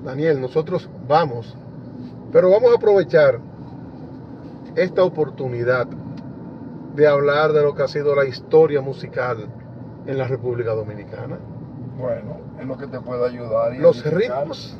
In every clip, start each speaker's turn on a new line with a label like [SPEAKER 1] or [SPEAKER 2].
[SPEAKER 1] Daniel, nosotros vamos, pero vamos a aprovechar esta oportunidad de hablar de lo que ha sido la historia musical en la República Dominicana.
[SPEAKER 2] Bueno, es lo que te puede ayudar.
[SPEAKER 1] Los ritmos,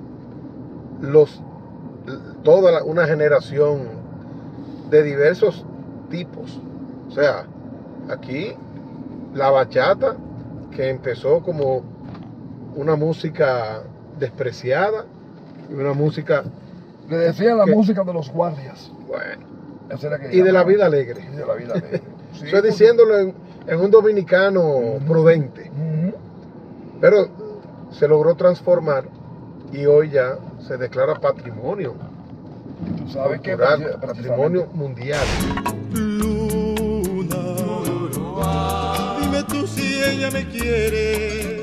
[SPEAKER 1] toda una generación de diversos tipos. O sea, aquí la bachata, que empezó como una música despreciada, una música...
[SPEAKER 2] Le decían la música de los guardias.
[SPEAKER 1] Bueno.
[SPEAKER 2] Esa era que
[SPEAKER 1] Y de la vida alegre.
[SPEAKER 2] Y de la vida alegre. Sí,
[SPEAKER 1] estoy diciéndolo en un dominicano prudente. Pero se logró transformar y hoy ya se declara patrimonio.
[SPEAKER 2] Tú sabes
[SPEAKER 1] cultural,
[SPEAKER 2] que
[SPEAKER 1] patrimonio mundial.
[SPEAKER 3] Luna, dime tú si ella me quiere,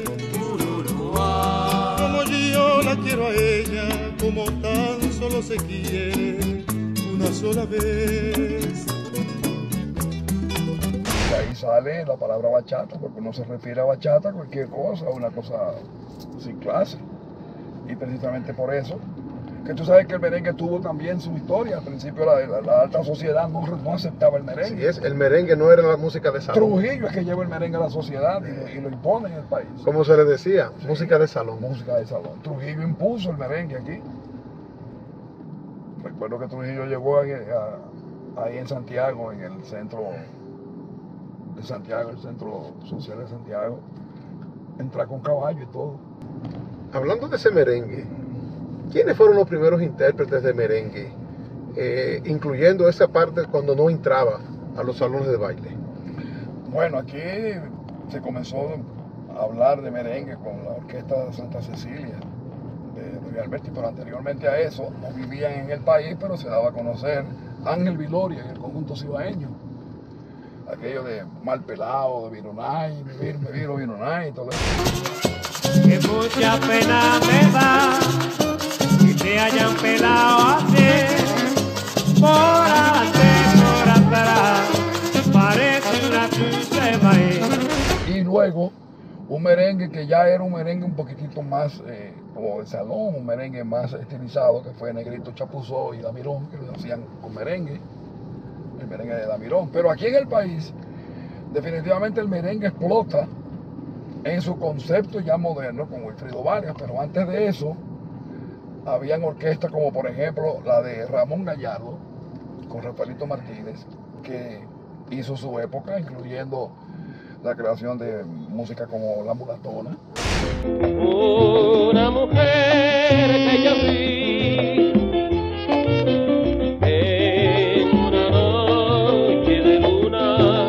[SPEAKER 3] como yo la quiero a ella, como tan solo se quiere una sola vez.
[SPEAKER 2] De ahí sale la palabra bachata, porque uno se refiere a bachata a cualquier cosa, una cosa sin clase. Y precisamente por eso, que tú sabes que el merengue tuvo también su historia. Al principio la alta sociedad no aceptaba el merengue.
[SPEAKER 1] Así es, el merengue no era la música de salón.
[SPEAKER 2] Trujillo es que lleva el merengue a la sociedad y lo impone en el país.
[SPEAKER 1] Como se le decía,
[SPEAKER 2] Sí,
[SPEAKER 1] música de salón.
[SPEAKER 2] Música de salón. Trujillo impuso el merengue aquí. Recuerdo que Trujillo llegó ahí en Santiago, en el centro de Santiago, el centro social de Santiago, entrar con caballo y todo.
[SPEAKER 1] Hablando de ese merengue, ¿quiénes fueron los primeros intérpretes de merengue? Incluyendo esa parte cuando no entraba a los salones de baile.
[SPEAKER 2] Bueno, aquí se comenzó a hablar de merengue con la orquesta de Santa Cecilia de Luis Alberti, pero anteriormente a eso no vivían en el país, pero se daba a conocer Ángel Viloria en el conjunto cibaeño. Aquello de Mal Pelado, de Vironay, Me Viro Vironay y todo eso.
[SPEAKER 4] Que mucha pena me da que te hayan pelado así, por adelante, por atrás, parece una trucha de maíz.
[SPEAKER 2] Y luego un merengue que ya era un merengue un poquitito más como de salón, un merengue más estilizado, que fue Negrito Chapuzó y Damirón, que lo hacían con merengue, el merengue de Damirón. Pero aquí en el país, definitivamente el merengue explota en su concepto ya moderno con Wilfrido Vargas, pero antes de eso habían orquestas como por ejemplo la de Ramón Gallardo con Rafaelito Martínez, que hizo su época, incluyendo la creación de música como La Mulatona.
[SPEAKER 4] Una mujer que yo vi en una noche de luna.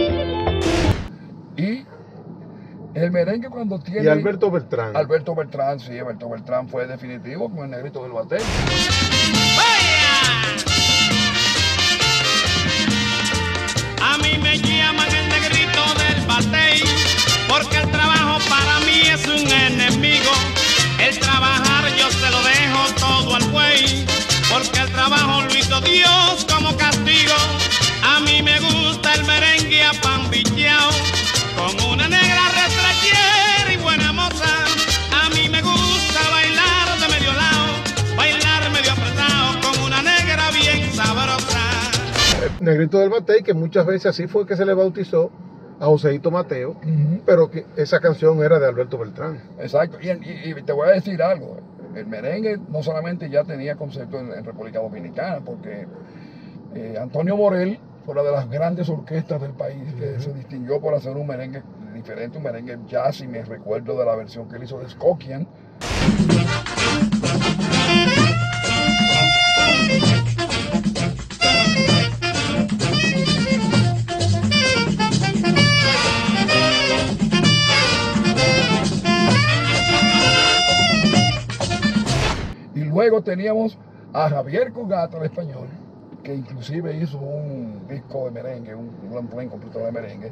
[SPEAKER 2] Y el merengue cuando tiene...
[SPEAKER 1] Y Alberto Beltrán.
[SPEAKER 2] Alberto Beltrán, sí, Alberto Beltrán fue definitivo con el Negrito del Batey.
[SPEAKER 5] A mí me llaman el Negrito del Batey, porque el trabajo para mí es un enemigo. El trabajar yo se lo dejo todo al buey, porque el trabajo lo hizo Dios como castigo. A mí me gusta el merengue apambicheao, con una negra retrachera y buena moza. A mí me gusta bailar de medio lado, bailar medio apretado, con una negra bien sabrosa.
[SPEAKER 1] Negrito del Batey, que muchas veces así fue que se le bautizó a Joseito Mateo, pero que esa canción era de Alberto Beltrán.
[SPEAKER 2] Exacto, y te voy a decir algo, el merengue no solamente ya tenía concepto en República Dominicana, porque Antonio Morel fue una de las grandes orquestas del país que se distinguió por hacer un merengue diferente, un merengue jazz, y me recuerdo de la versión que él hizo de Skokian. Y luego teníamos a Javier Cogata, el español, que inclusive hizo un disco de merengue, un buen completo de merengue.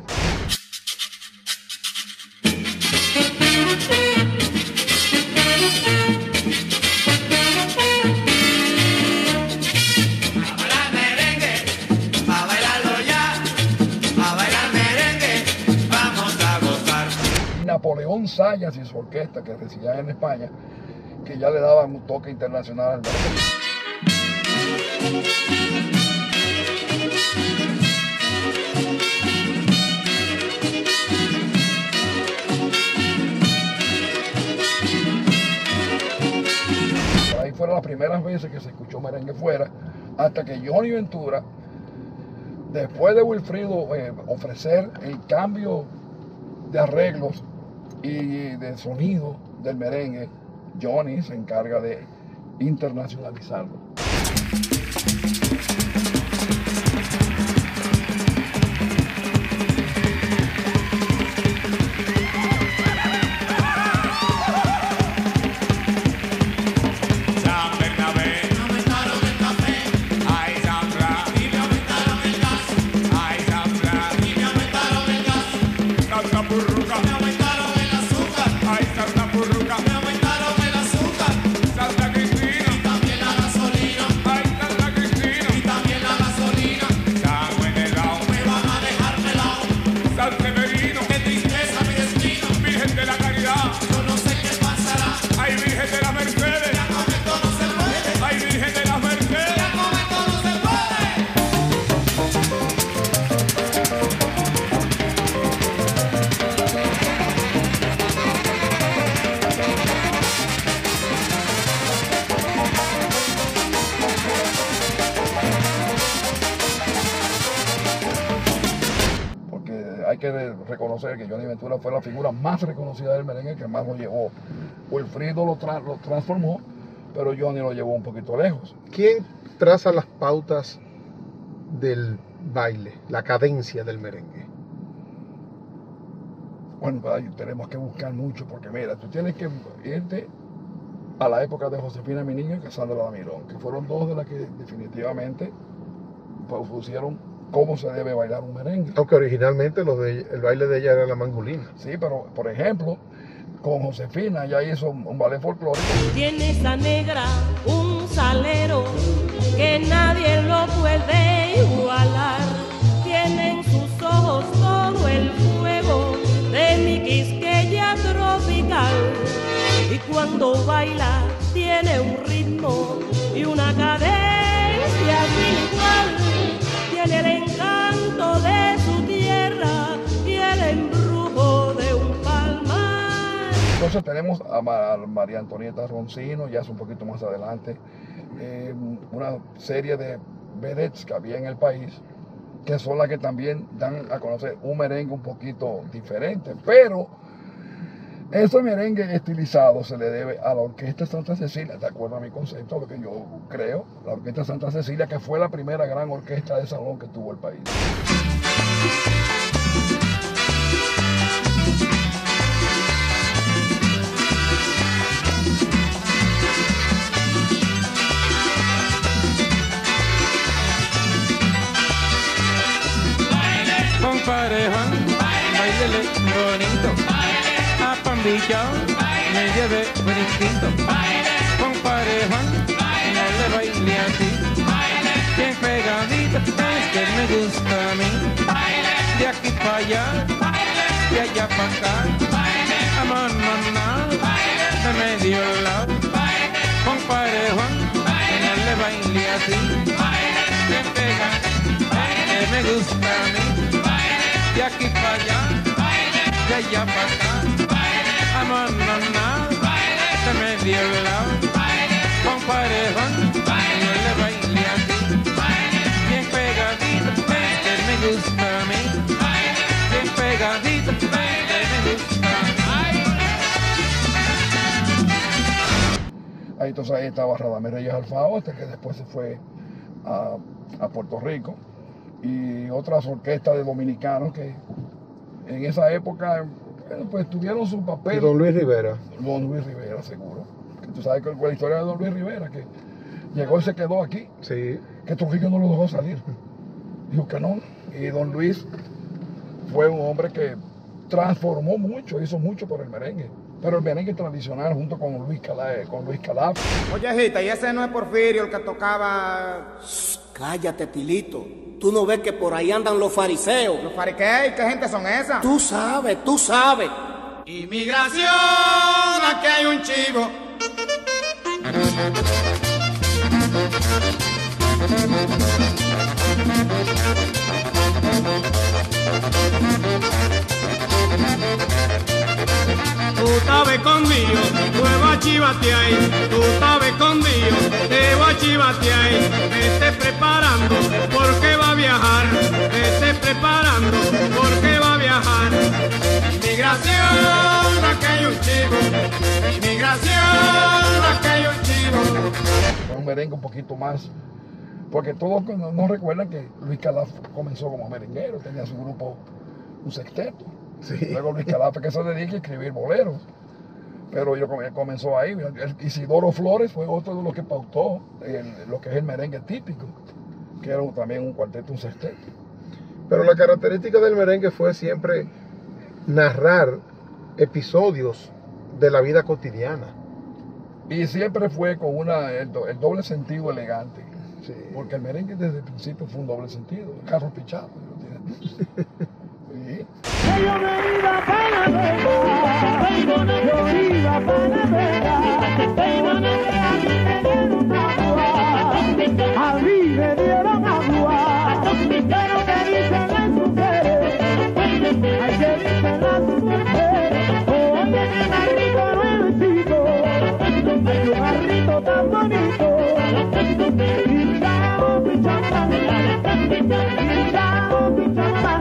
[SPEAKER 2] Napoleón Sayas y su orquesta, que residía en España, que ya le daban un toque internacional al merengue. Ahí fueron las primeras veces que se escuchó merengue fuera, hasta que Johnny Ventura, después de Wilfrido ofrecer el cambio de arreglos y de sonido del merengue, Johnny se encarga de internacionalizarlo. Hay que reconocer que Johnny Ventura fue la figura más reconocida del merengue, que más lo llevó. Wilfrido lo transformó, pero Johnny lo llevó un poquito lejos.
[SPEAKER 1] ¿Quién traza las pautas del baile, la cadencia del merengue?
[SPEAKER 2] Bueno, tenemos que buscar mucho, porque mira, tú tienes que irte a la época de Josefina Miniño y Cassandra Damirón, que fueron dos de las que definitivamente pusieron cómo se debe bailar un merengue.
[SPEAKER 1] Aunque originalmente el baile de ella era la mangolina.
[SPEAKER 2] Sí, pero por ejemplo, con Josefina ya hizo un ballet folclórico.
[SPEAKER 6] Tiene esa negra un salero que nadie lo puede igualar. Tiene en sus ojos todo el fuego de mi quisqueya tropical. Y cuando baila tiene un ritmo y una cadencia sin igual. Tiene el encanto de su tierra y el embrujo de un palmar.
[SPEAKER 2] Entonces tenemos a María Antonieta Roncino, ya es un poquito más adelante, una serie de vedettes que había en el país, que son las que también dan a conocer un merengue un poquito diferente, pero ese merengue estilizado se le debe a la Orquesta Santa Cecilia, de acuerdo a mi concepto, lo que yo creo, la Orquesta Santa Cecilia, que fue la primera gran orquesta de salón que tuvo el país.
[SPEAKER 7] Compadre Juan, bailele bonito. A Pambillao me lleve buen instinto. Compadre Juan, no le baile así. Bien pegadito, es que me gusta a mí. De aquí para allá, de allá para acá. Amor, no, de medio lado. Compadre Juan, no le baile así. Bien pegadito, es que me gusta a mí. De aquí para allá, de allá para acá. Amor, no, de medio lado. Compadre Juan, no le baile así. Bien pegadito, que me gusta a mí. Bien pegadito, que me gusta a mí.
[SPEAKER 2] Ahí entonces ahí estaba Radamés Reyes Alfao, que después se fue a Puerto Rico. Y otras orquestas de dominicanos que en esa época pues tuvieron su papel.
[SPEAKER 1] Y Don Luis Rivera.
[SPEAKER 2] Don Luis Rivera, seguro. Que tú sabes que la historia de Don Luis Rivera, que llegó y se quedó aquí.
[SPEAKER 1] Sí.
[SPEAKER 2] Que Trujillo no lo dejó salir. Dijo que no. Y Don Luis fue un hombre que transformó mucho, hizo mucho por el merengue. Pero el merengue tradicional junto con Luis Calaf.
[SPEAKER 8] Oye, Gita, ¿y ese no es Porfirio el que tocaba?
[SPEAKER 9] Shh, cállate, Tilito. ¿Tú no ves que por ahí andan los fariseos?
[SPEAKER 8] ¿Los fariseos? ¿Qué gente son esas?
[SPEAKER 9] Tú sabes, tú sabes.
[SPEAKER 5] Inmigración, aquí hay un chivo Tú estabas escondido, tú vas a chivatear, tú estabas escondido, te vas a chivatear, vete preparando porque va a viajar, vete preparando porque va a viajar. Inmigración, aquello chivo, inmigración, aquello chivo.
[SPEAKER 2] Fue un merengue un poquito más, porque todos no recuerdan que Luis Calaf comenzó como merenguero, tenía su grupo, un sexteto.
[SPEAKER 1] Sí.
[SPEAKER 2] Luego Luis Calaf que se dedica a escribir boleros, pero yo comenzó ahí. Isidoro Flores fue otro de los que pautó lo que es el merengue típico, que era también un cuarteto, un sexteto.
[SPEAKER 1] Pero la característica del merengue fue siempre narrar episodios de la vida cotidiana.
[SPEAKER 2] Y siempre fue con el doble sentido elegante.
[SPEAKER 1] Sí.
[SPEAKER 2] Porque el merengue desde el principio fue un doble sentido. El carro pichado. Sí.
[SPEAKER 10] Yo me iba para la vega, yo iba para la vega, a mí me dieron agua, a mí me dieron agua, pero que dicen las mujeres, ay que dicen las mujeres, oye que garrito nuevecito, ay un garrito tan bonito, y chao pichamba, y chao pichamba.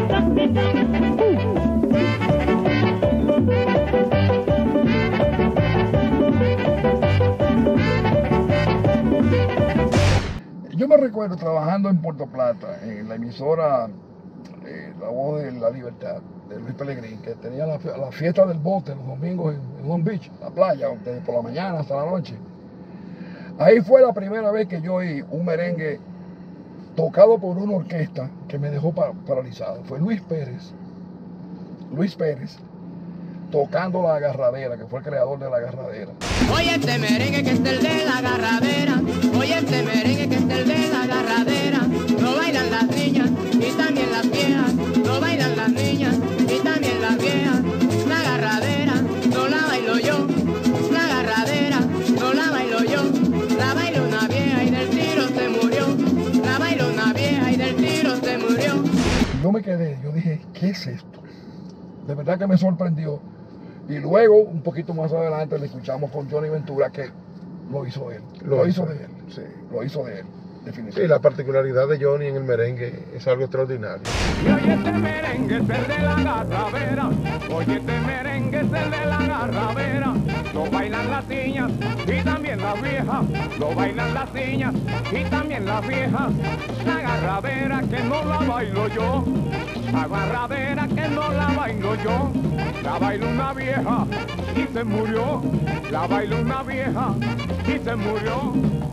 [SPEAKER 2] Yo me recuerdo trabajando en Puerto Plata, en la emisora La Voz de la Libertad, de Luis Pellegrín, que tenía la fiesta del bote los domingos en Long Beach, la playa, desde por la mañana hasta la noche. Ahí fue la primera vez que yo oí un merengue tocado por una orquesta que me dejó paralizado. Fue Luis Pérez, tocando La Agarradera, que fue el creador de La Agarradera.
[SPEAKER 5] Oye este merengue que es el de La Agarradera, oye este merengue que es el de La Agarradera, lo bailan las niñas y también las viejas, lo bailan las niñas y también las viejas. La Agarradera no la bailo yo, la Agarradera no la bailo yo, la bailó una vieja y del tiro se murió, la bailó una vieja y del tiro se murió.
[SPEAKER 2] Yo me quedé, yo dije, ¿qué es esto? De verdad que me sorprendió. Y luego, un poquito más adelante, le escuchamos con Johnny Ventura que lo hizo él. Lo hizo de él.
[SPEAKER 1] Sí.
[SPEAKER 2] Lo hizo de él, definitivamente.
[SPEAKER 1] Sí, la particularidad de Johnny en el merengue es algo extraordinario.
[SPEAKER 10] Y oye este merengue es el de La Agarradera, oye este merengue es el de La Agarradera, lo bailan las niñas y también las viejas, lo bailan las niñas y también las viejas. La agarradera que no la bailo yo, la agarradera que no la bailo yo, la bailó una vieja y se murió, la bailó una vieja y se murió.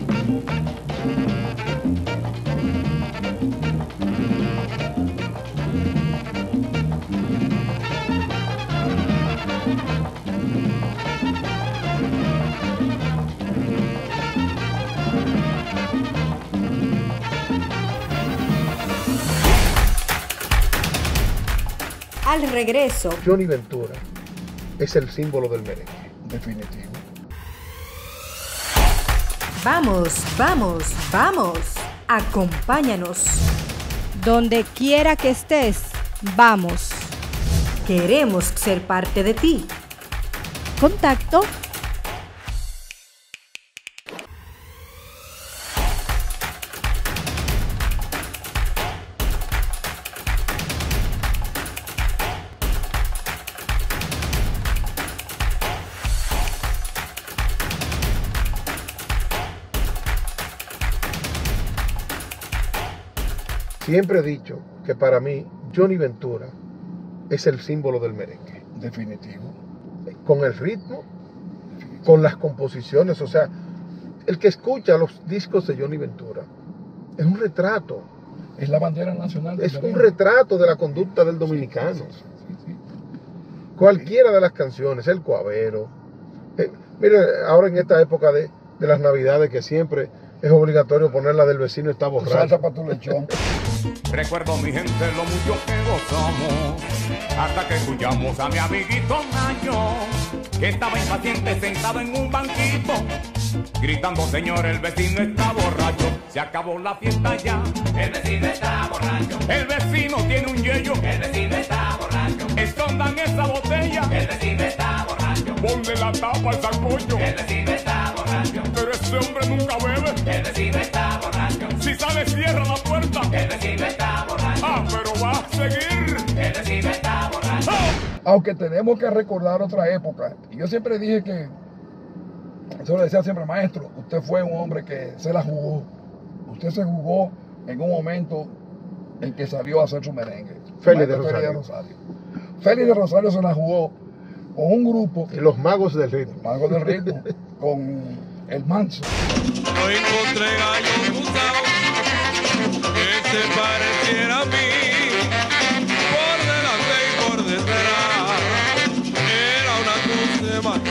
[SPEAKER 11] Al regreso,
[SPEAKER 1] Johnny Ventura es el símbolo del merengue.
[SPEAKER 2] Definitivo.
[SPEAKER 11] vamos, vamos, vamos. Acompáñanos. Donde quiera que estés, vamos. Queremos ser parte de ti. Contacto
[SPEAKER 1] Siempre he dicho que para mí Johnny Ventura es el símbolo del merengue.
[SPEAKER 2] Definitivo.
[SPEAKER 1] Con el ritmo, con las composiciones, o sea, el que escucha los discos de Johnny Ventura es un retrato.
[SPEAKER 2] Es la bandera nacional.
[SPEAKER 1] Es un retrato de la conducta del dominicano. Cualquiera de las canciones, El Cuavero. Mire, ahora en esta época de las Navidades que siempre es obligatorio poner la del vecino está borracho.
[SPEAKER 2] Salsa para tu lechón.
[SPEAKER 10] Recuerdo mi gente lo mucho que gozamos, hasta que escuchamos a mi amiguito Nayo, que estaba impaciente sentado en un banquito,
[SPEAKER 12] gritando señor, el vecino está borracho, se acabó la fiesta ya, el vecino está borracho, el vecino tiene un yello, el vecino está borracho, escondan esa botella, el vecino está borracho, ponle la tapa al sancocho, el vecino está borracho, pero ese hombre nunca bebe, el vecino está borracho, si sale cierra la puerta, el vecino está borracho, pero va a seguir, el vecino está borracho.
[SPEAKER 2] Aunque tenemos que recordar otra época, y yo siempre dije que, yo le decía siempre, maestro, usted fue un hombre que se la jugó, usted se jugó en un momento en que salió a hacer su merengue.
[SPEAKER 1] Félix de Rosario.
[SPEAKER 2] Félix de Rosario se la jugó con un grupo.
[SPEAKER 1] Y los magos del ritmo.
[SPEAKER 2] Magos del ritmo, con el Manso.
[SPEAKER 13] No encontré gallo cruzado que se pareciera a mí, por delante y por detrás, era una cruz de mar.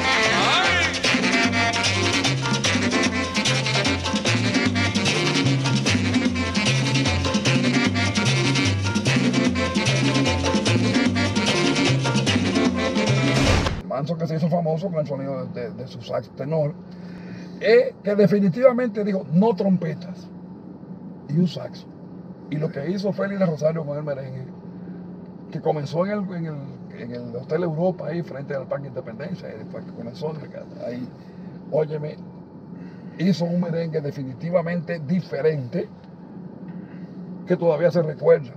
[SPEAKER 2] Manso, que se hizo famoso con el sonido de su sax tenor, que definitivamente dijo no trompetas y un saxo. Y lo que hizo Félix de Rosario con el merengue, que comenzó en el Hotel Europa, ahí frente al Parque Independencia, fue que comenzó ahí, óyeme, hizo un merengue definitivamente diferente, que todavía se recuerda.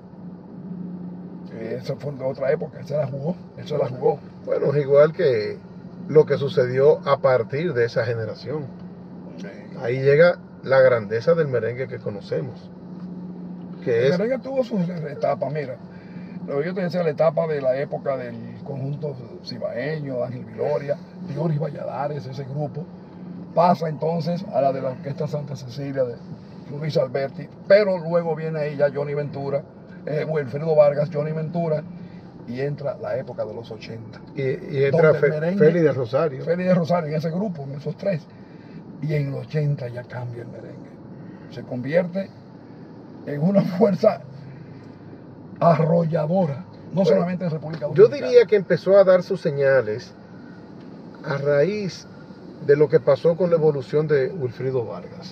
[SPEAKER 2] Esa fue de otra época, él se la jugó.
[SPEAKER 1] Bueno, es igual que lo que sucedió a partir de esa generación. Sí. Ahí llega la grandeza del merengue que conocemos.
[SPEAKER 2] El merengue tuvo sus etapas, mira. Yo te decía la etapa de la época del conjunto cibaeño, Ángel Viloria, Dioris Valladares, ese grupo. Pasa entonces a la de la Orquesta Santa Cecilia de Luis Alberti, pero luego viene ahí ya Johnny Ventura, Wilfrido Vargas, Johnny Ventura, y entra la época de los 80.
[SPEAKER 1] Y entra Félix de Rosario.
[SPEAKER 2] Félix de Rosario en ese grupo, en esos tres. Y en los 80 ya cambia el merengue. Se convierte en una fuerza arrolladora, no solamente en República Dominicana.
[SPEAKER 1] Yo diría que empezó a dar sus señales a raíz de lo que pasó con la evolución de Wilfrido Vargas.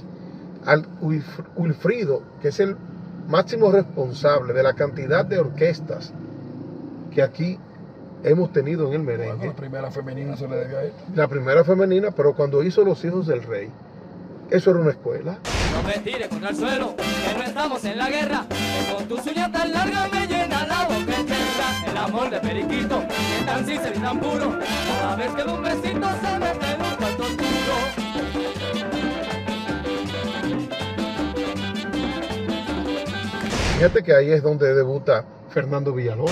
[SPEAKER 1] Wilfrido, que es el máximo responsable de la cantidad de orquestas que aquí hemos tenido en el merengue.
[SPEAKER 2] Bueno, la primera femenina se le debió a él.
[SPEAKER 1] La primera femenina, pero cuando hizo Los Hijos del Rey, eso era una escuela.
[SPEAKER 14] No me tires contra el suelo, que no estamos en la guerra, que con tus uñas tan largas me llena la boca entera. El amor de periquito, que tan sincero y tan puro, cada vez que de un besito se mete en un cuarto oscuro.
[SPEAKER 1] Fíjate que ahí es donde debuta Fernando Villalona.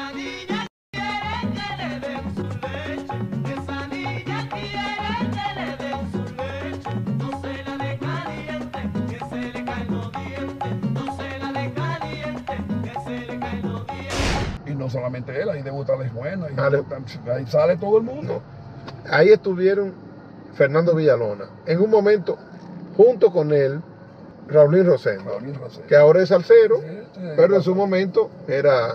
[SPEAKER 2] Y no solamente él, ahí debuta Les Buena, ahí sale todo el mundo.
[SPEAKER 1] No. Ahí estuvieron Fernando Villalona. En un momento, junto con él, Raulín Rosendo, que ahora es salsero, pero en su momento era...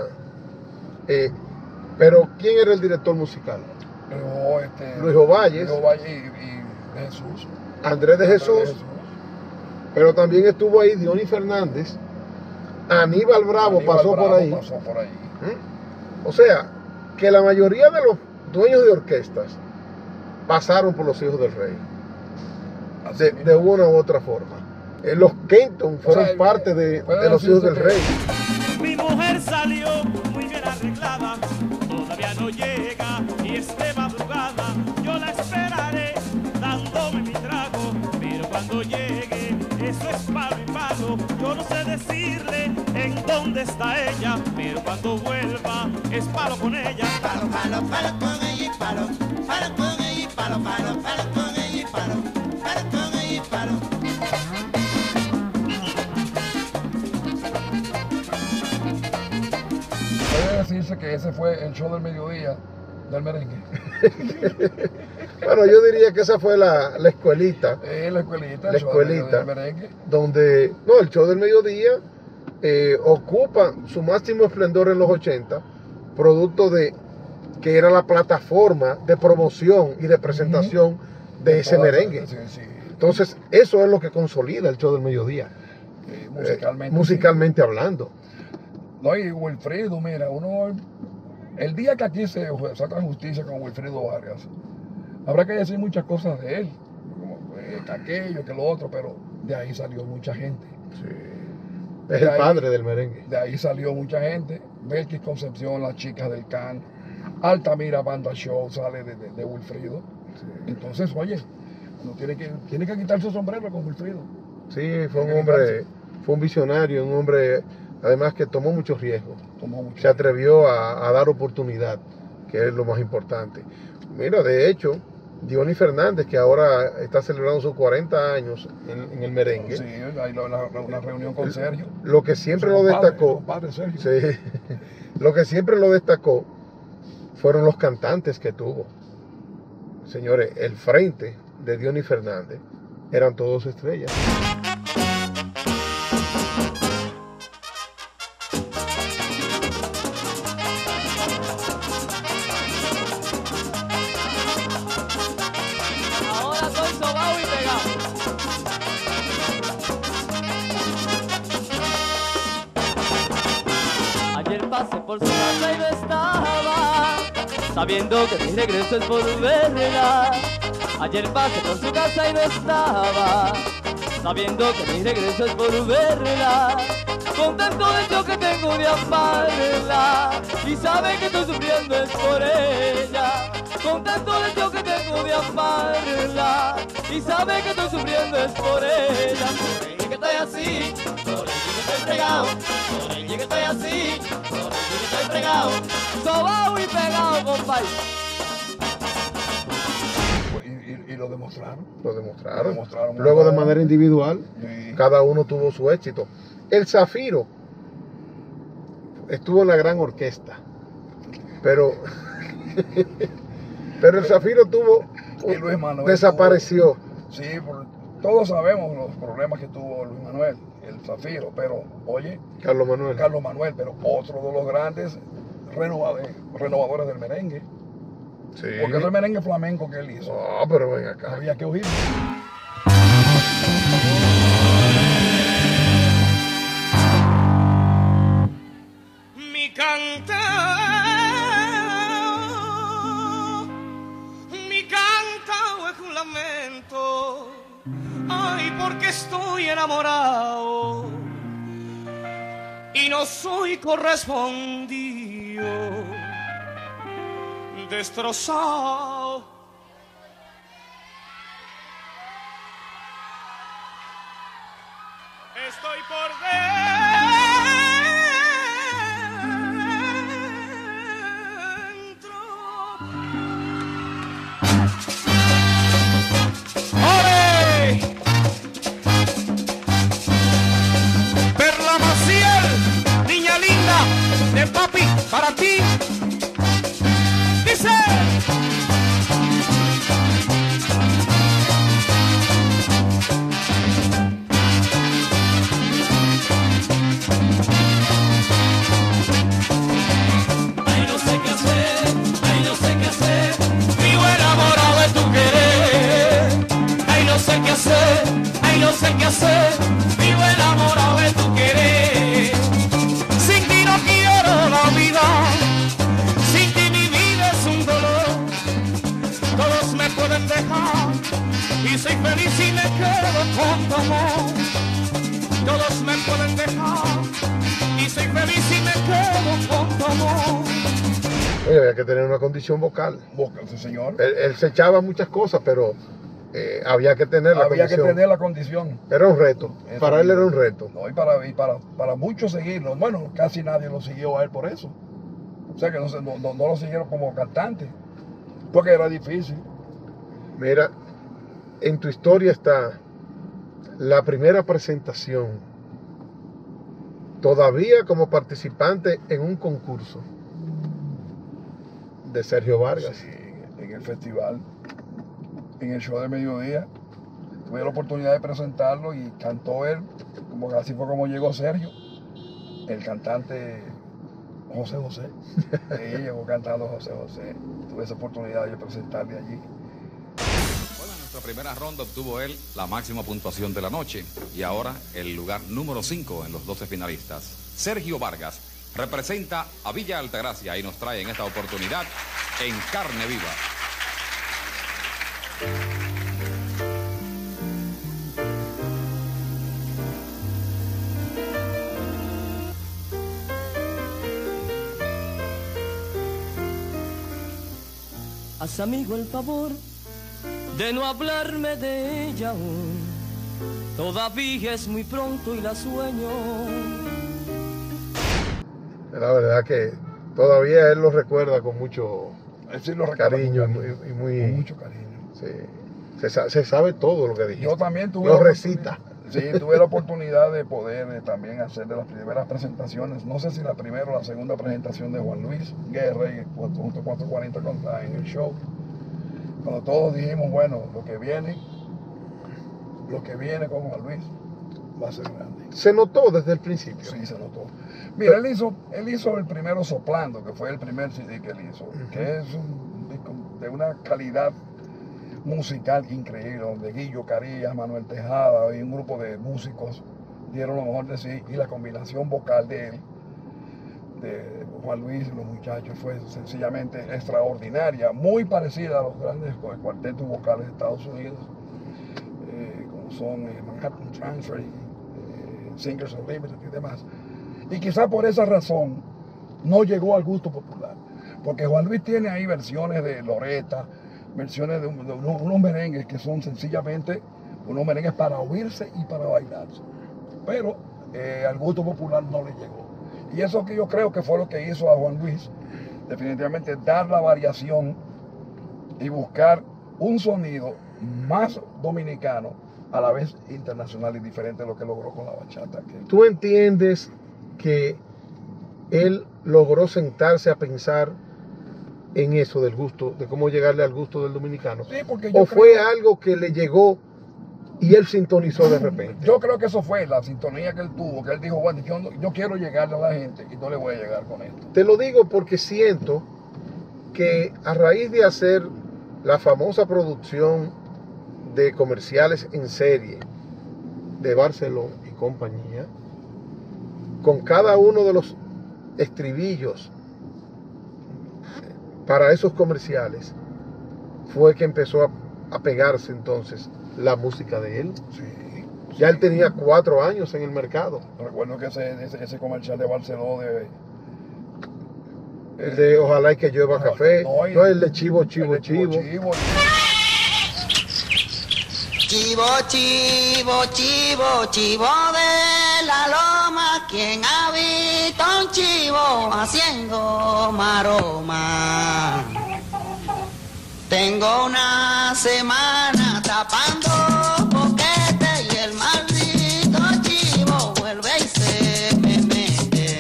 [SPEAKER 1] pero ¿quién era el director musical? Luis Ovalle
[SPEAKER 2] y Jesús.
[SPEAKER 1] Andrés de Jesús. Pero también estuvo ahí Dionis Fernández. Aníbal Bravo pasó por ahí. O sea, que la mayoría de los dueños de orquestas pasaron por Los Hijos del Rey. De una u otra forma. Los Kenton fueron parte de Los Hijos del Rey.
[SPEAKER 5] Mi mujer salió muy bien arreglada, todavía no llega y es de madrugada. Yo la esperaré dándome mi trago, pero cuando llegue eso es palo y palo. Yo no sé decirle en dónde está ella, pero cuando vuelva es palo con ella. Palo, palo, palo con ella y palo, palo con ella y palo, palo, palo con ella y palo, palo con ella y palo.
[SPEAKER 2] Puede decirse que ese fue el show del mediodía del merengue.
[SPEAKER 1] Bueno, yo diría que esa fue la escuelita.
[SPEAKER 2] La escuelita,
[SPEAKER 1] la escuelita
[SPEAKER 2] del merengue.
[SPEAKER 1] Donde, no, el show del mediodía ocupa su máximo esplendor en los 80, producto de que era la plataforma de promoción y de presentación de ese merengue.
[SPEAKER 2] Sí,
[SPEAKER 1] Entonces, eso es lo que consolida el show del mediodía. Musicalmente hablando.
[SPEAKER 2] No, y Wilfrido, mira, el día que aquí se saca justicia con Wilfrido Vargas, habrá que decir muchas cosas de él, como que aquello, que lo otro, pero de ahí salió mucha gente.
[SPEAKER 1] Sí. Es el padre del merengue.
[SPEAKER 2] De ahí salió mucha gente. Belkis Concepción, las chicas del Can, Altamira Banda Show sale de Wilfrido. Sí. Entonces, oye, uno tiene que quitar su sombrero con Wilfrido.
[SPEAKER 1] Sí, fue un hombre, fue un visionario, un hombre además que tomó muchos riesgos. Se atrevió a dar oportunidad, que es lo más importante. Mira, de hecho, Diony Fernández, que ahora está celebrando sus 40 años en el merengue.
[SPEAKER 2] Sí, hay una reunión con Sergio.
[SPEAKER 1] Lo que siempre lo destacó, sí, lo que siempre lo destacó fueron los cantantes que tuvo. Señores, el frente de Diony Fernández eran todos estrellas.
[SPEAKER 14] Ahora soy sobao y pegado. Ayer pasé por su casa y no estaba, sabiendo que mi regreso es por verla. Ayer pasé por su casa y no estaba, sabiendo que mi regreso es por verla. Contento del yo que tengo de amarla, y sabe que estoy sufriendo es por ella. Contento del yo que tengo de amarla, y sabe que estoy sufriendo es por ella. Por ella que estoy así, por ella que estoy fregado, por ella que estoy así, por ella que estoy fregado. Sobao y pegado, compadre.
[SPEAKER 2] Y lo demostraron.
[SPEAKER 1] Lo demostraron. Luego de manera individual, sí, cada uno tuvo su éxito. El Zafiro estuvo en la gran orquesta, pero el Zafiro desapareció.
[SPEAKER 2] Sí, todos sabemos los problemas que tuvo Luis Manuel, el Zafiro, pero oye,
[SPEAKER 1] Carlos Manuel,
[SPEAKER 2] pero otro de los grandes renovadores del merengue.
[SPEAKER 1] Sí.
[SPEAKER 2] Porque es el merengue flamenco que él hizo.
[SPEAKER 1] No, pero ven acá.
[SPEAKER 2] Había que oír.
[SPEAKER 5] Mi cantao es un lamento. Ay, porque estoy enamorado y no soy correspondido. Destrozado. Estoy por dentro. ¡Ole! Perla Maciel, niña linda, de papi para ti. Dice. Ay, no sé qué hacer, ay, no sé qué hacer, vivo enamorado de tu querer. Ay, no sé qué hacer, ay, no sé qué hacer, vivo enamorado de tu querer. Sin ti no quiero la vida. Todos me pueden dejar y soy feliz y me quedo con tu amor. Todos me pueden dejar y soy feliz y me quedo con tu amor.
[SPEAKER 1] Oye, había que tener una condición vocal.
[SPEAKER 2] Sí, señor.
[SPEAKER 1] Él se echaba muchas cosas, pero había que tener la condición.
[SPEAKER 2] Había que tener la condición.
[SPEAKER 1] Era un reto. Para él era un reto.
[SPEAKER 2] No, y para muchos seguirlo. Bueno, casi nadie lo siguió a él por eso. O sea que no lo siguieron como cantante. Porque era difícil.
[SPEAKER 1] Mira, en tu historia está la primera presentación todavía como participante en un concurso de Sergio Vargas.
[SPEAKER 2] Sí, en el festival, en el show de mediodía. Tuve la oportunidad de presentarlo y cantó él, como así fue como llegó Sergio, el cantante José José. Llegó cantando José José. Tuve esa oportunidad de presentarle allí.
[SPEAKER 15] Hola, nuestra primera ronda obtuvo él la máxima puntuación de la noche y ahora el lugar número 5 en los 12 finalistas. Sergio Vargas representa a Villa Altagracia y nos trae en esta oportunidad En Carne Viva.
[SPEAKER 14] Haz, amigo, el favor de no hablarme de ella aún. Todavía es muy pronto y la sueño.
[SPEAKER 1] La verdad que todavía él lo recuerda con mucho cariño y muy...
[SPEAKER 2] Con mucho cariño.
[SPEAKER 1] Sí. Se sabe todo lo que dijiste.
[SPEAKER 2] Yo también tuve
[SPEAKER 1] lo recita.
[SPEAKER 2] Sí, tuve la oportunidad de poder también hacer de las primeras presentaciones, no sé si la primera o la segunda presentación de Juan Luis Guerra y junto 440 en el show. Cuando todos dijimos, bueno, lo que viene con Juan Luis va a ser grande.
[SPEAKER 1] ¿Se notó desde el principio?
[SPEAKER 2] Sí, se notó. Mira, él hizo el primero Soplando, que fue el primer CD que él hizo, que es un disco de una calidad musical increíble, donde Guillo Carillas, Manuel Tejada y un grupo de músicos dieron lo mejor de sí, y la combinación vocal de él, de Juan Luis y los muchachos, fue sencillamente extraordinaria, muy parecida a los grandes cuartetos vocales de Estados Unidos, como son Manhattan Transfer, Singers Unlimited y demás. Y quizá por esa razón no llegó al gusto popular, porque Juan Luis tiene ahí versiones de Loretta, versiones de unos merengues que son sencillamente unos merengues para oírse y para bailarse, pero al gusto popular no le llegó. Y eso que yo creo que fue lo que hizo a Juan Luis, definitivamente dar la variación y buscar un sonido más dominicano, a la vez internacional y diferente de lo que logró con la bachata.
[SPEAKER 1] ¿Tú entiendes que él logró sentarse a pensar en eso del gusto, de cómo llegarle al gusto del dominicano?
[SPEAKER 2] Sí, porque
[SPEAKER 1] ¿O fue algo que le llegó y él sintonizó de repente?
[SPEAKER 2] Yo creo que eso fue la sintonía que él tuvo, que él dijo, bueno, yo quiero llegarle a la gente y no le voy a llegar con esto.
[SPEAKER 1] Te lo digo porque siento que a raíz de hacer la famosa producción de comerciales en serie de Barceló y compañía, con cada uno de los estribillos para esos comerciales, fue que empezó a pegarse entonces la música de él.
[SPEAKER 2] Sí,
[SPEAKER 1] ya él tenía 4 años en el mercado.
[SPEAKER 2] Recuerdo que ese comercial de Barceló
[SPEAKER 1] el de Ojalá y que llueva café, no el de Chivo, Chivo, Chivo.
[SPEAKER 14] Chivo, chivo, chivo, chivo de la loma, ¿quién ha visto un chivo haciendo maroma? Tengo una semana tapando boquete y el maldito chivo vuelve y se me mete.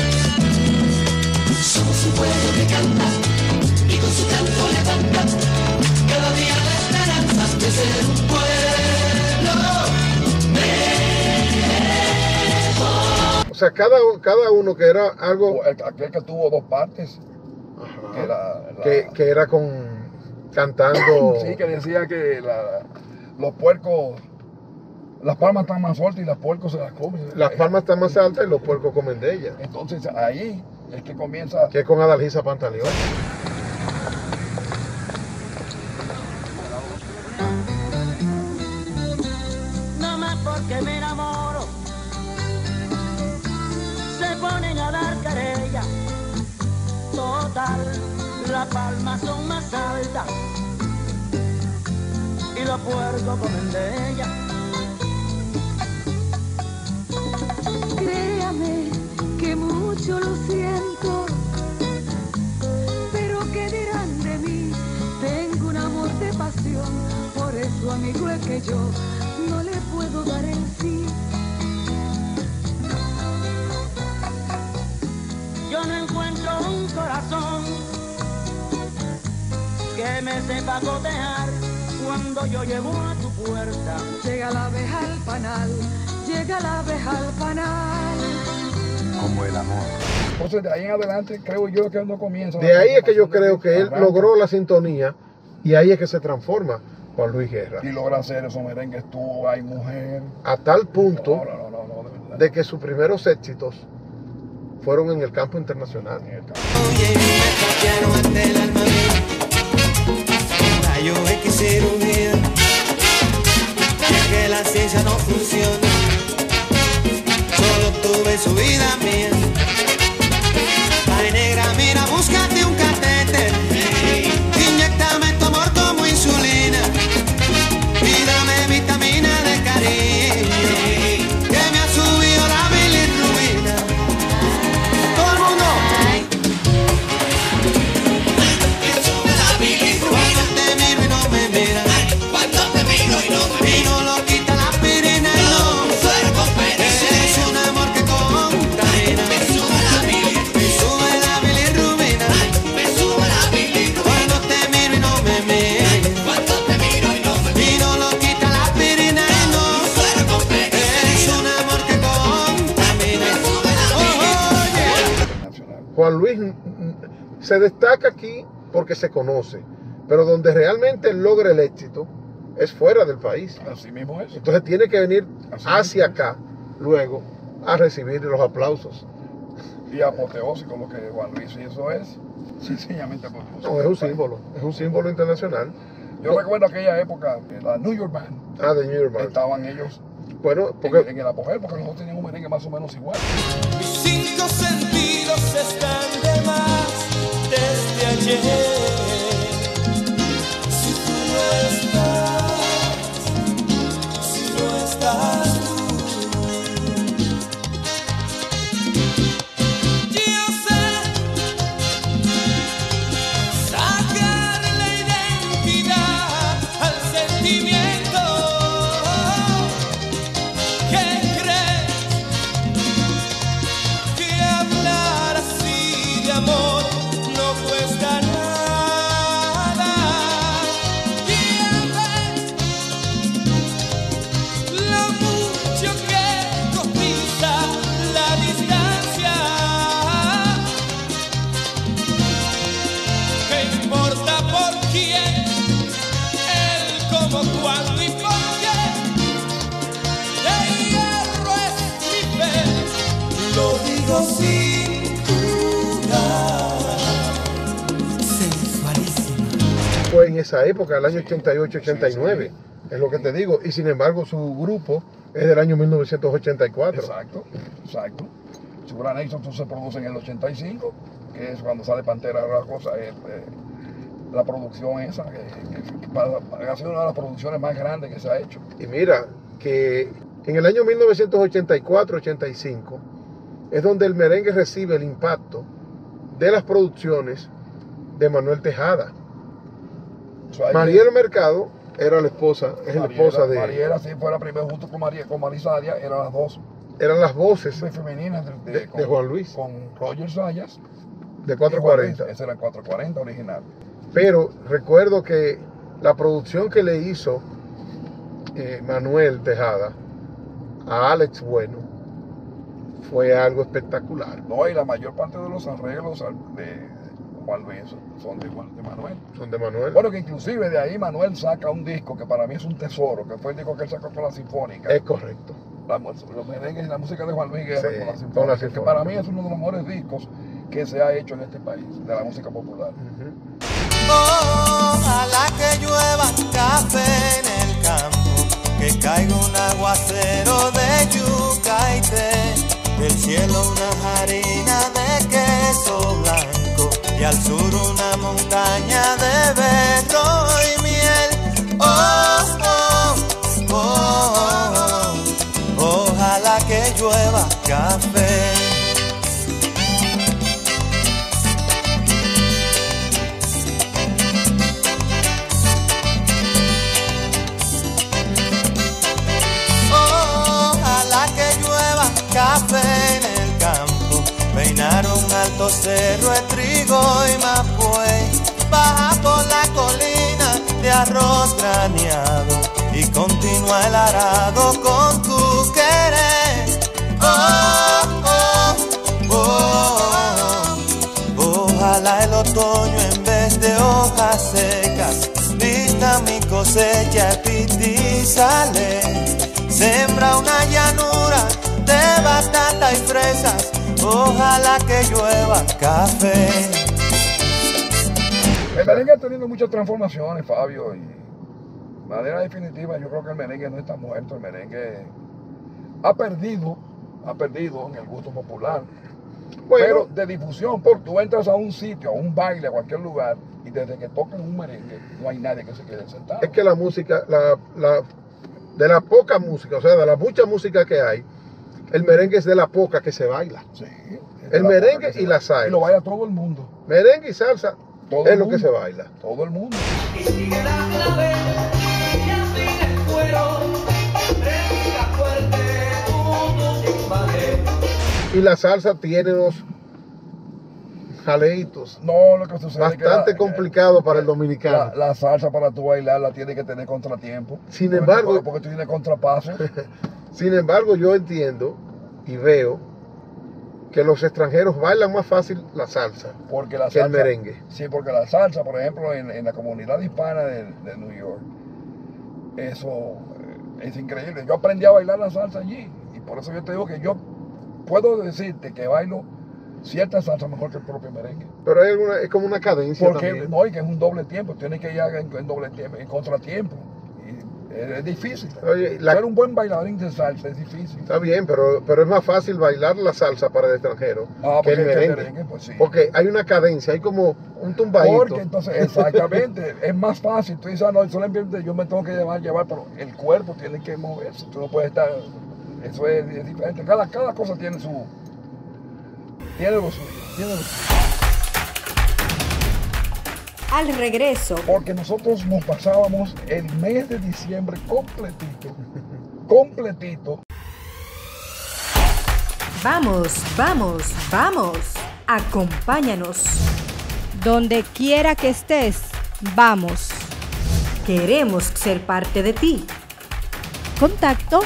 [SPEAKER 14] Somos un pueblo que canta y con su canto levanta cada día la esperanza de ser un pueblo mejor.
[SPEAKER 1] O sea, cada uno que era algo...
[SPEAKER 2] Aquel que tuvo 2 partes.
[SPEAKER 1] Que era cantando...
[SPEAKER 2] Sí, que decía que los puercos... Las palmas están más altas y los puercos se las comen.
[SPEAKER 1] Las palmas están más altas y los puercos comen de ellas.
[SPEAKER 2] Entonces ahí es que comienza...
[SPEAKER 1] Que es con Adalgisa Pantaleón.
[SPEAKER 14] No más porque me enamoro, se ponen a dar querella. Total, las palmas son más altas y los puercos comen de ella.
[SPEAKER 16] Créame que mucho lo siento, pero ¿qué dirán de mí? Tengo un amor de pasión, por eso amigo es que yo no le puedo dar el sí.
[SPEAKER 14] Yo no encuentro un corazón que me sepa cotejar cuando yo llego a tu puerta.
[SPEAKER 16] Llega la abeja al panal, llega la abeja al panal.
[SPEAKER 2] Como el amor. Entonces de ahí en adelante creo yo que él no comienza.
[SPEAKER 1] De ahí es que yo creo que él logró la sintonía y ahí es que se transforma. Juan Luis Guerra.
[SPEAKER 2] Y logra hacer esos merengues, Tú, Ay Mujer.
[SPEAKER 1] A tal punto
[SPEAKER 2] No, de verdad.
[SPEAKER 1] de que sus primeros éxitos fueron en el campo internacional.
[SPEAKER 17] Oye, me cambiaron ante el alma mía. Rayo X cirugía. Ya que la ciencia no funciona, solo tuve su vida mía. Ay, negra, mira, búscate un catéter. Inyéctame tu amor como insulina. Y dame vitamina de cariño, que me ha subido la bilirrubina. Todo el mundo. Me sube la bilirrubina. Cuando te miro y no me miras. Cuando te miro y no me miras. Y no lo quita la aspirina y no. Suero con penicilina. Es un amor que contamina. Me sube la bilirrubina. Me sube la bilirrubina. Me sube la bilirrubina. Cuando te miro y no me miras. Cuando te miro y no me miras. Y no lo quita la aspirina y no. Suero con penicilina. Es un amor que contamina. Me sube la bilirrubina.
[SPEAKER 1] Juan Luis se destaca aquí porque se conoce, pero donde realmente logra el éxito es fuera del país.
[SPEAKER 2] Así mismo es.
[SPEAKER 1] Entonces tiene que venir
[SPEAKER 2] Así
[SPEAKER 1] hacia
[SPEAKER 2] mismo es.
[SPEAKER 1] acá luego a recibir los aplausos.
[SPEAKER 2] Y apoteósico lo que Juan Luis hizo es sencillamente apoteósico.
[SPEAKER 1] No, es un símbolo internacional.
[SPEAKER 2] Yo recuerdo aquella época, la New York Band.
[SPEAKER 1] Ah, de New York Band.
[SPEAKER 2] Estaban ellos
[SPEAKER 1] Bueno, porque
[SPEAKER 2] en el apogeo, porque nosotros teníamos un merengue más o menos igual.
[SPEAKER 17] Mis 5 sentidos están de más desde ayer. Si tú no estás, si no estás tú. Yo sé sacar la identidad al sentimiento. ¿Qué crees? Que hablar así de amor no cuesta nada. Y a ver lo mucho que cotiza la distancia. ¿Qué importa por quién? El cómo, cuándo y por qué. De hierro es mi fe, lo digo sin dudar. Sensualísima.
[SPEAKER 1] fue en esa época, el año 88-89, es lo que te digo, y sin embargo su grupo es del año 1984.
[SPEAKER 2] Exacto. Segura Nation se produce en el 85, que es cuando sale Pantera, la cosa, la producción esa, que ha sido una de las producciones más grandes que se ha hecho.
[SPEAKER 1] Y mira, que en el año 1984-85 es donde el merengue recibe el impacto de las producciones de Manuel Tejada. Mariela Mercado era la esposa, es la esposa de...
[SPEAKER 2] Mariela sí fue la primera, junto con Marisa Arias, eran las dos.
[SPEAKER 1] Eran las voces
[SPEAKER 2] femeninas
[SPEAKER 1] de Juan Luis.
[SPEAKER 2] Con Roger Sayas.
[SPEAKER 1] De 440.
[SPEAKER 2] Ese era el 440 original.
[SPEAKER 1] Pero recuerdo que la producción que le hizo Manuel Tejada a Alex Bueno fue algo espectacular.
[SPEAKER 2] No, y la mayor parte de los arreglos de Juan Luis son de Manuel.
[SPEAKER 1] Son de Manuel.
[SPEAKER 2] Bueno, que inclusive de ahí Manuel saca un disco que para mí es un tesoro, que fue el disco que él sacó con la Sinfónica.
[SPEAKER 1] Es correcto.
[SPEAKER 2] Los merengues y la música de Juan Luis Guerra
[SPEAKER 1] Sí,
[SPEAKER 2] con la
[SPEAKER 1] con
[SPEAKER 2] Sinfónica,
[SPEAKER 1] la
[SPEAKER 2] que
[SPEAKER 1] Sinfónica.
[SPEAKER 2] para mí es uno de los mejores discos que se ha hecho en este país, de la música popular.
[SPEAKER 17] Ojalá que llueva café en el campo, que caiga un aguacero de yuca y té, del cielo una harina de queso blanco y al sur una montaña de berro y miel. Ojalá que llueva café. Ojalá que llueva café en el campo, peinar un alto cerro de trigo y mapuey, baja por la colina de arroz graneado y continúa el arado con tu querer. Ojalá el otoño en vez de hojas secas vista mi cosecha cosecha piti sale, sembra una llanura de batata y fresas, ojalá que llueva café.
[SPEAKER 2] El merengue ha tenido muchas transformaciones, Fabio, y de manera definitiva yo creo que el merengue no está muerto, el merengue ha perdido en el gusto popular, bueno, pero de difusión, porque tú entras a un sitio, a un baile, a cualquier lugar, y desde que tocan un merengue no hay nadie que se quede sentado.
[SPEAKER 1] Es que la música, de la poca música, o sea, de la mucha música que hay, el merengue es de la poca que se baila.
[SPEAKER 2] Sí,
[SPEAKER 1] el merengue y la salsa.
[SPEAKER 2] Y lo baila todo el mundo.
[SPEAKER 1] Merengue y salsa
[SPEAKER 2] todo
[SPEAKER 1] es lo que se baila.
[SPEAKER 2] Todo el mundo.
[SPEAKER 10] Y sigue la clave, y así el cuero, respira fuerte, todo sin valer.
[SPEAKER 1] Y la salsa tiene unos jaleitos.
[SPEAKER 2] No, lo que sucede
[SPEAKER 1] bastante
[SPEAKER 2] es que
[SPEAKER 1] complicado para el dominicano.
[SPEAKER 2] La salsa para tú bailarla tiene que tener contratiempo.
[SPEAKER 1] Sin embargo,
[SPEAKER 2] porque tú tienes contrapasos.
[SPEAKER 1] Sin embargo, yo entiendo y veo que los extranjeros bailan más fácil la salsa
[SPEAKER 2] porque la
[SPEAKER 1] que
[SPEAKER 2] salsa,
[SPEAKER 1] el merengue.
[SPEAKER 2] Sí, porque la salsa, por ejemplo, en la comunidad hispana de New York, eso es increíble. Yo aprendí a bailar la salsa allí y por eso yo te digo que yo puedo decirte que bailo cierta salsa mejor que el propio merengue.
[SPEAKER 1] Pero hay alguna, es como una cadencia
[SPEAKER 2] porque
[SPEAKER 1] también.
[SPEAKER 2] No, y que es un doble tiempo, tienes que ir en doble tiempo, en contratiempo. Es difícil.
[SPEAKER 1] Oye,
[SPEAKER 2] ser un buen bailarín de salsa es difícil.
[SPEAKER 1] Está bien, pero es más fácil bailar la salsa para el extranjero que el merengue.
[SPEAKER 2] Pues sí.
[SPEAKER 1] Porque hay una cadencia, hay como un tumbadito.
[SPEAKER 2] Porque entonces, exactamente, es más fácil. Tú dices, no, solamente yo me tengo que llevar, pero el cuerpo tiene que moverse. Tú no puedes estar. Eso es diferente. Cada cosa tiene lo suyo. Tiene lo suyo.
[SPEAKER 11] Al regreso.
[SPEAKER 2] Porque nosotros nos pasábamos el mes de diciembre completito.
[SPEAKER 11] Vamos. Acompáñanos. Donde quiera que estés, vamos. Queremos ser parte de ti. Contacto.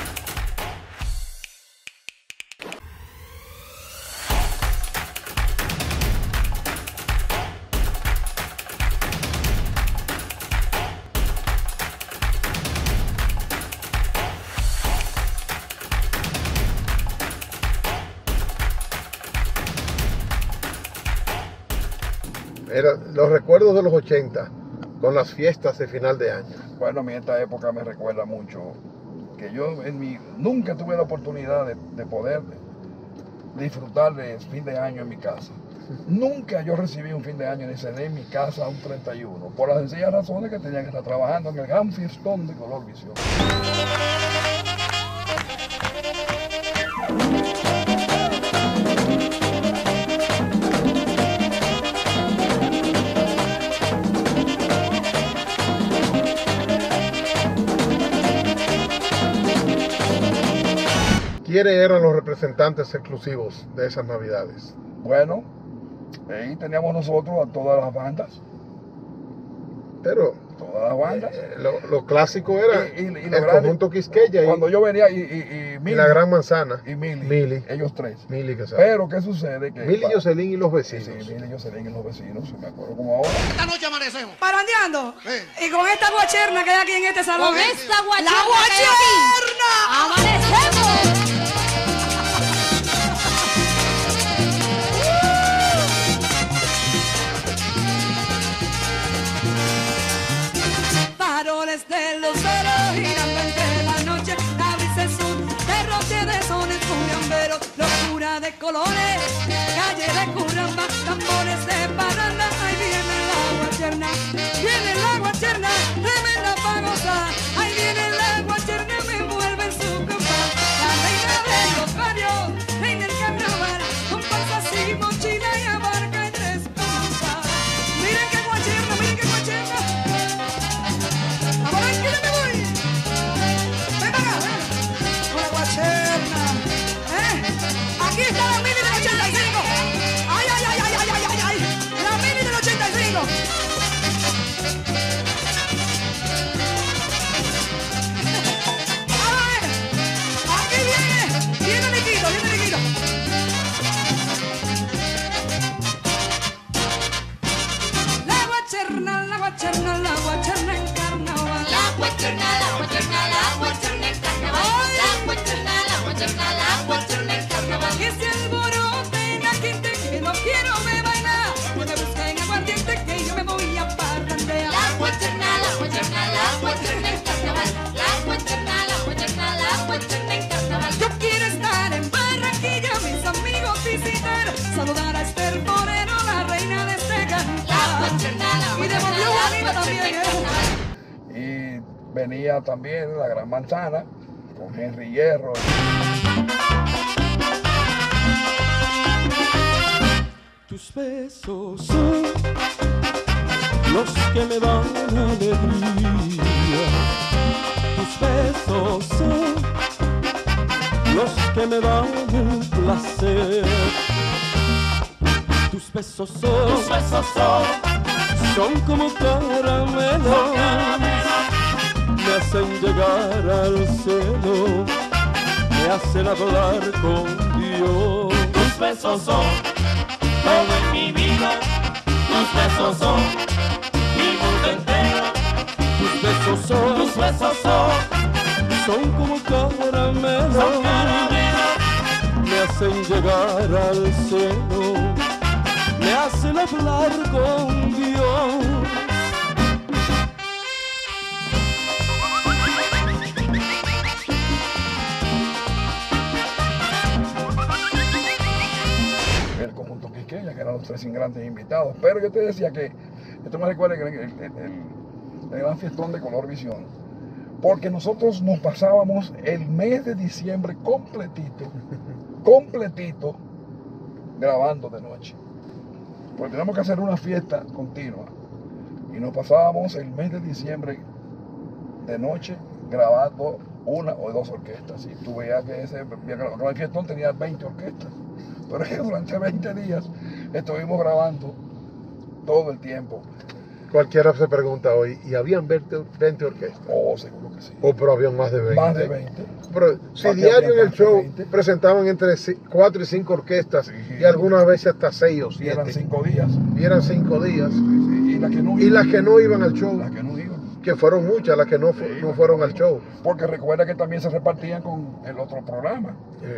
[SPEAKER 1] Los recuerdos de los 80 con las fiestas de final de año.
[SPEAKER 2] Bueno, a mí esta época me recuerda mucho que yo nunca tuve la oportunidad de poder disfrutar de fin de año en mi casa. Nunca yo recibí un fin de año ni cené en mi casa un 31, por las sencillas razones que tenía que estar trabajando en el gran fiestón de Color Visión.
[SPEAKER 1] ¿Quiénes eran los representantes exclusivos de esas navidades?
[SPEAKER 2] Bueno, ahí teníamos nosotros a todas las bandas.
[SPEAKER 1] Pero
[SPEAKER 2] todas las bandas.
[SPEAKER 1] Lo clásico era el conjunto Quisqueya
[SPEAKER 2] cuando yo venía y
[SPEAKER 1] Mili, la Gran Manzana
[SPEAKER 2] y Mili, ellos tres.
[SPEAKER 1] Mili, que sabe.
[SPEAKER 2] Pero ¿qué sucede? Que
[SPEAKER 1] Mili, Jocelyn y los vecinos.
[SPEAKER 2] Sí, Mili, Jocelyn y los vecinos, me acuerdo como ahora.
[SPEAKER 18] Esta noche amanecemos
[SPEAKER 19] parandeando y con esta guacherna que hay aquí en este salón.
[SPEAKER 18] Con esta
[SPEAKER 19] guacherna. ¡La guacherna! ¡Amanecemos! Faroles de los ceros girando entre la noche, la brisa es un derroche de sones cumbiamberos, locura de colores, calle de curramba, tambores de parranda. Ahí viene la guacherna, tremenda pa' gozar. Ahí viene la guacherna, me mueve su compás. La reina de los barrios, reina del carnaval, con pasas y mochila y abarca en tres puntas. Miren qué guacherna, miren qué guacherna. Ahora que me voy. Ven acá, con la guacherna. Aquí está la Mili de la
[SPEAKER 18] guachurna, la guachurna, la guachurna en carnaval. La guachurna, la guachurna, la guachurna en carnaval.
[SPEAKER 19] Que se alborote la gente que no quiero me bailar. Que me busquen aguardiente que yo me voy a parrandear.
[SPEAKER 18] La guachurna, la guachurna, la guachurna en carnaval. La guachurna, la guachurna, la guachurna en carnaval.
[SPEAKER 19] Yo quiero estar en Barranquilla, mis amigos visitar, saludar a Esther Moreno, la reina de este cantar.
[SPEAKER 18] La guachurna, la
[SPEAKER 19] Y de
[SPEAKER 18] guachurna,
[SPEAKER 19] Movió
[SPEAKER 18] la
[SPEAKER 19] Arriba
[SPEAKER 18] guachurna en
[SPEAKER 19] también.
[SPEAKER 18] carnaval.
[SPEAKER 2] Y venía también la Gran Manzana con Henry Hierro.
[SPEAKER 3] Tus besos son los que me dan alegría. Tus besos son los que me dan el placer. Tus besos son como caramelos, me hacen llegar al cielo, me hacen hablar con Dios.
[SPEAKER 10] Tus besos son todo en mi vida, tus besos son mi mundo entero.
[SPEAKER 3] Tus besos son como caramelos, me hacen llegar al cielo, me hacen hablar con Dios.
[SPEAKER 2] El conjunto Quisqueya, que eran los 3 grandes invitados. Pero yo te decía que, esto me recuerda que el gran fiestón de Color Visión, porque nosotros nos pasábamos el mes de diciembre completito, grabando de noche. Porque teníamos que hacer una fiesta continua. Y nos pasábamos el mes de diciembre de noche grabando una o 2 orquestas. Y tú veías que ese gran fiestón tenía 20 orquestas. Pero es que durante 20 días estuvimos grabando todo el tiempo.
[SPEAKER 1] Cualquiera se pregunta hoy, ¿y habían 20 orquestas?
[SPEAKER 2] Oh, seguro que sí.
[SPEAKER 1] Oh, pero habían más de 20.
[SPEAKER 2] Más de 20.
[SPEAKER 1] Pero si diario en el show presentaban entre 4 y 5 orquestas, y algunas veces hasta 6 o 7.
[SPEAKER 2] Y eran 5 días.
[SPEAKER 1] Y eran 5 días.
[SPEAKER 2] Y las que no iban.
[SPEAKER 1] Y las que no iban al show.
[SPEAKER 2] Las que no iban.
[SPEAKER 1] Que fueron muchas las que no fueron al show.
[SPEAKER 2] Porque recuerda que también se repartían con el otro programa.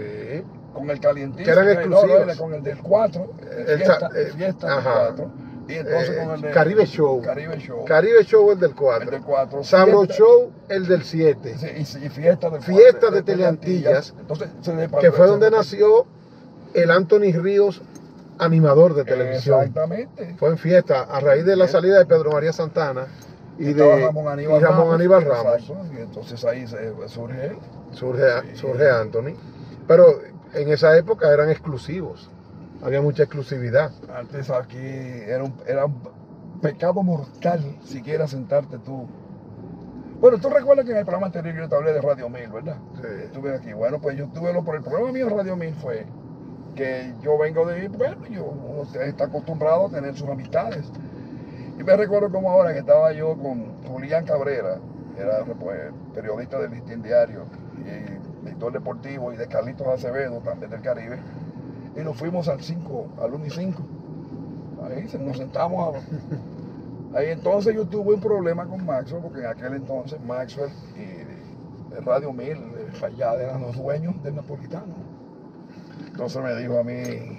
[SPEAKER 2] Con el calientito.
[SPEAKER 1] Que eran exclusivos.
[SPEAKER 2] Con el del 4. Fiesta del 4. Y entonces con el de
[SPEAKER 1] Caribe Show.
[SPEAKER 2] Caribe Show
[SPEAKER 1] el del 4.
[SPEAKER 2] El del 4.
[SPEAKER 1] Sabro Show el del 7.
[SPEAKER 2] Y Fiesta del 4.
[SPEAKER 1] Fiesta de Teleantillas.
[SPEAKER 2] Entonces,
[SPEAKER 1] que fue donde nació el Anthony Ríos, animador de televisión.
[SPEAKER 2] Exactamente.
[SPEAKER 1] Fue en Fiesta a raíz de la salida de Pedro María Santana y de Ramón Aníbal Ramos.
[SPEAKER 2] Y entonces ahí surge él.
[SPEAKER 1] Surge Anthony. Pero en esa época eran exclusivos. Había mucha exclusividad.
[SPEAKER 2] Antes aquí era un pecado mortal siquiera sentarte tú. Bueno, tú recuerdas que en el programa anterior yo te hablé de Radio 1000, ¿verdad?
[SPEAKER 1] Sí.
[SPEAKER 2] Estuve aquí. Bueno, pues yo tuve por el programa mío Radio 1000 fue que yo vengo de, bueno, uno está acostumbrado a tener sus amistades. Y me recuerdo como ahora que estaba yo con Julián Cabrera, era pues, periodista del Listín Diario y editor deportivo, y de Carlitos Acevedo, también del Caribe. Y nos fuimos al 1 y 5. Ahí nos sentamos ahí entonces yo tuve un problema con Maxwell, porque en aquel entonces Maxwell y de Radio 1000 allá eran los dueños del Napolitano. Entonces me dijo a mí,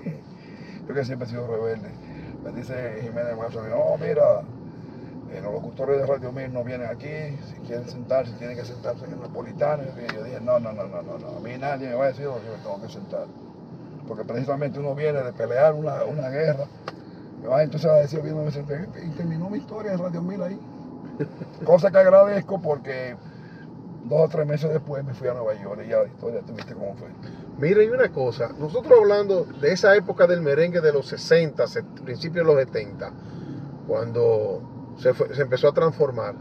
[SPEAKER 2] yo que siempre he sido rebelde, me dice Jiménez Maxwell, no, mira, los locutores de Radio 1000 no vienen aquí, si quieren sentarse, tienen que sentarse en el Napolitano. Y yo dije, no, a mí nadie me va a decir lo que yo me tengo que sentar. Porque precisamente uno viene de pelear una guerra. Entonces a decir, y terminó mi historia en Radio 1000 ahí. Cosa que agradezco porque 2 o 3 meses después me fui a Nueva York y ya la historia, tú viste cómo fue.
[SPEAKER 1] Mira, y una cosa, nosotros hablando de esa época del merengue de los 60, principios de los 70, cuando se empezó a transformar,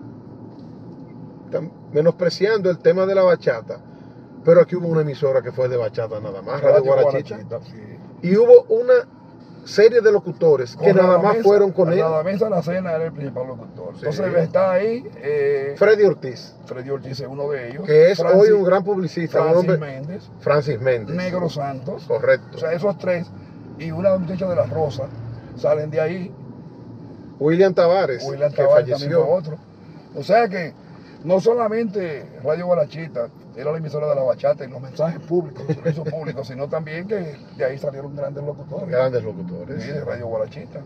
[SPEAKER 1] menospreciando el tema de la bachata, pero aquí hubo una emisora que fue de bachata nada más, Radio Guarachita,
[SPEAKER 2] sí.
[SPEAKER 1] Y hubo una serie de locutores que nada más fueron con él.
[SPEAKER 2] La mesa de la cena era el principal locutor.
[SPEAKER 1] Sí.
[SPEAKER 2] Entonces está ahí
[SPEAKER 1] Freddy Ortiz.
[SPEAKER 2] Freddy Ortiz es uno de ellos.
[SPEAKER 1] Que es hoy un gran publicista. Francis Méndez.
[SPEAKER 2] Negro Santos.
[SPEAKER 1] Correcto.
[SPEAKER 2] O sea, esos 3 y una muchacha de La Rosa salen de ahí.
[SPEAKER 1] William Tavares,
[SPEAKER 2] que
[SPEAKER 1] falleció.
[SPEAKER 2] otro. O sea que No solamente Radio Guarachita era la emisora de la bachata y los mensajes públicos, los servicios públicos, sino también que de ahí salieron grandes locutores.
[SPEAKER 1] Grandes locutores.
[SPEAKER 2] Sí, de Radio Guarachita.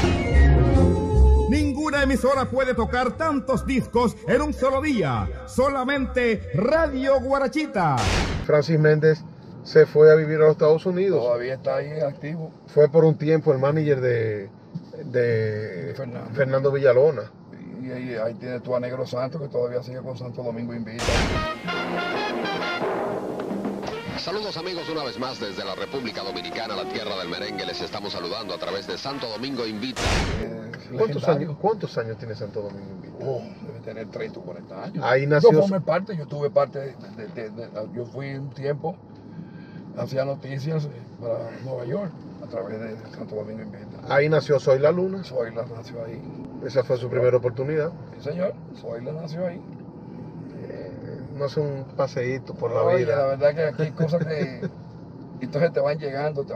[SPEAKER 20] Ninguna emisora puede tocar tantos discos en un solo día. Solamente Radio Guarachita.
[SPEAKER 1] Francis Méndez se fue a vivir a los Estados Unidos.
[SPEAKER 2] Todavía está ahí activo.
[SPEAKER 1] Fue por un tiempo el manager de Fernando Villalona.
[SPEAKER 2] Y ahí tienes tú a Negro Santos, que todavía sigue con Santo Domingo Invita.
[SPEAKER 21] Saludos amigos, una vez más desde la República Dominicana, la tierra del merengue. Les estamos saludando a través de Santo Domingo Invita.
[SPEAKER 1] ¿Cuántos años tiene Santo Domingo Invita?
[SPEAKER 2] Debe tener 30 o 40 años.
[SPEAKER 1] Ahí nació.
[SPEAKER 2] Yo formé parte, yo tuve parte, yo fui un tiempo, hacía noticias para Nueva York a través de Santo Domingo Invita.
[SPEAKER 1] Ahí nació Soy la Luna.
[SPEAKER 2] Zoila nació ahí.
[SPEAKER 1] Esa fue su primera oportunidad.
[SPEAKER 2] Sí, señor, Zoila nació ahí.
[SPEAKER 1] No hace un paseíto por la
[SPEAKER 2] Oye,
[SPEAKER 1] vida.
[SPEAKER 2] la verdad que aquí hay cosas que entonces te van llegando.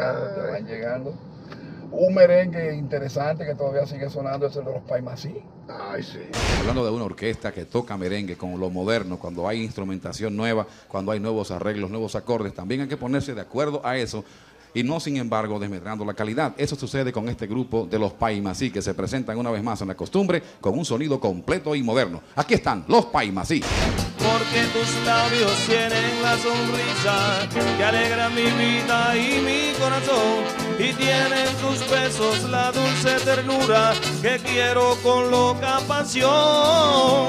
[SPEAKER 2] Un merengue interesante que todavía sigue sonando es el de los Paimasí.
[SPEAKER 1] Ay, sí.
[SPEAKER 15] Hablando de una orquesta que toca merengue con lo moderno, cuando hay instrumentación nueva, cuando hay nuevos arreglos, nuevos acordes, también hay que ponerse de acuerdo a eso y no, sin embargo, desmedrando la calidad. Eso sucede con este grupo de los Paimasí, que se presentan una vez más en la costumbre con un sonido completo y moderno. Aquí están los Paimasí.
[SPEAKER 3] Porque tus labios tienen la sonrisa que alegra mi vida y mi corazón, y tienen tus besos la dulce ternura que quiero con loca pasión.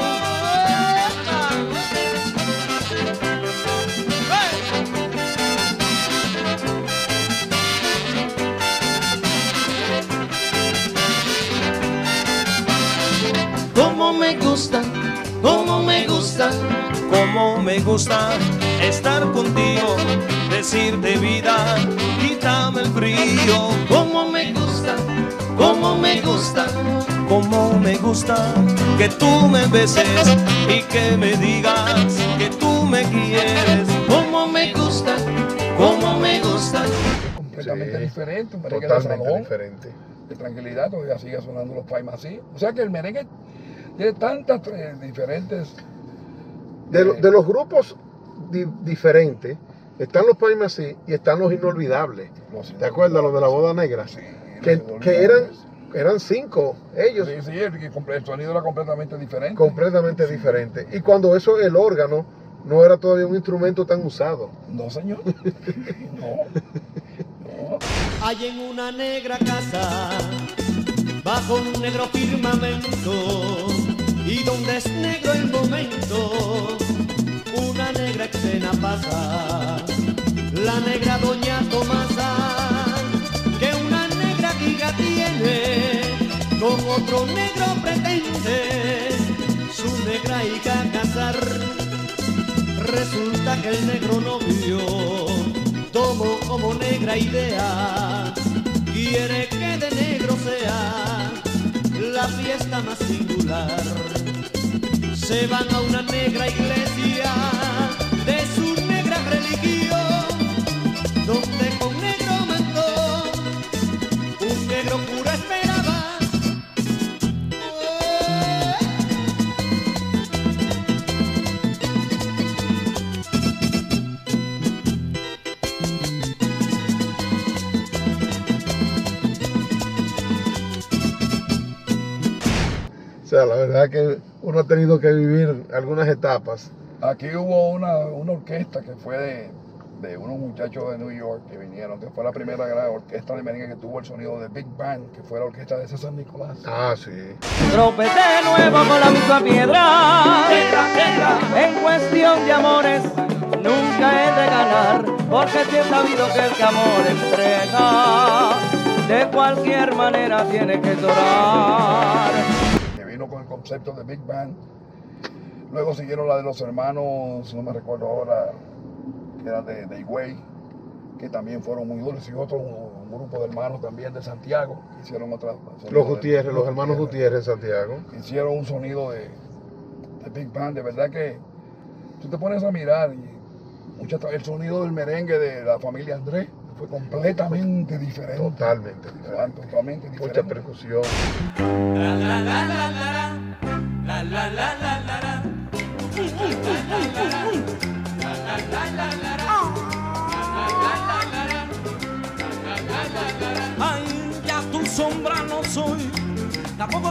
[SPEAKER 3] Cómo me gusta, cómo me gusta, cómo me gusta estar contigo, decirte vida, quítame el frío. Cómo me gusta, cómo me gusta, cómo me gusta que tú me beses y que me digas que tú me quieres. Cómo me gusta, cómo me gusta.
[SPEAKER 2] Completamente diferente, un merengue
[SPEAKER 1] Totalmente
[SPEAKER 2] de salón,
[SPEAKER 1] diferente.
[SPEAKER 2] de tranquilidad, todavía sigue sonando los Paimasí. O sea que el merengue tiene tantas diferentes...
[SPEAKER 1] De los grupos diferentes, están los Paimasí y están los inolvidables. ¿Te acuerdas los de la boda negra?
[SPEAKER 2] Sí,
[SPEAKER 1] que eran 5 ellos.
[SPEAKER 2] Sí, el sonido era completamente diferente.
[SPEAKER 1] Completamente diferente. Y cuando eso, el órgano, no era todavía un instrumento tan usado.
[SPEAKER 2] No, señor. No.
[SPEAKER 3] Hay en una negra casa, bajo un negro firmamento, y donde es negro el momento, una negra escena pasa, la negra doña Tomasa, que una negra giga tiene, con otro negro pretende, su negra hija a casar. Resulta que el negro novio tomó como negra idea, quiere que de negro sea la fiesta más singular. Se van a una negra iglesia de su negra religión, donde con negro mandó un negro cura esperaba.
[SPEAKER 1] O sea, la verdad que uno ha tenido que vivir algunas etapas.
[SPEAKER 2] Aquí hubo una orquesta que fue de unos muchachos de New York que vinieron, que fue la primera gran orquesta de merengue que tuvo el sonido de Big Band, que fue la orquesta de César Nicolás.
[SPEAKER 1] Ah, sí.
[SPEAKER 10] Tropecé de nuevo con la misma piedra. En cuestión de amores nunca he de ganar, porque si he sabido que el que amor entrega, de cualquier manera tiene que llorar.
[SPEAKER 2] Que vino con el concepto de Big Band. Luego siguieron la de los hermanos, no me recuerdo ahora, que eran de Higüey, que también fueron muy duros, y otro un grupo de hermanos también de Santiago, que hicieron otra...
[SPEAKER 1] Los Gutiérrez, los hermanos Gutiérrez en Santiago.
[SPEAKER 2] Hicieron un sonido de Big Band, de verdad que tú te pones a mirar y el sonido del merengue de la familia Andrés fue completamente diferente.
[SPEAKER 1] Totalmente diferente.
[SPEAKER 2] Totalmente diferente.
[SPEAKER 1] Mucha percusión.
[SPEAKER 3] La la la la la la la la la la la.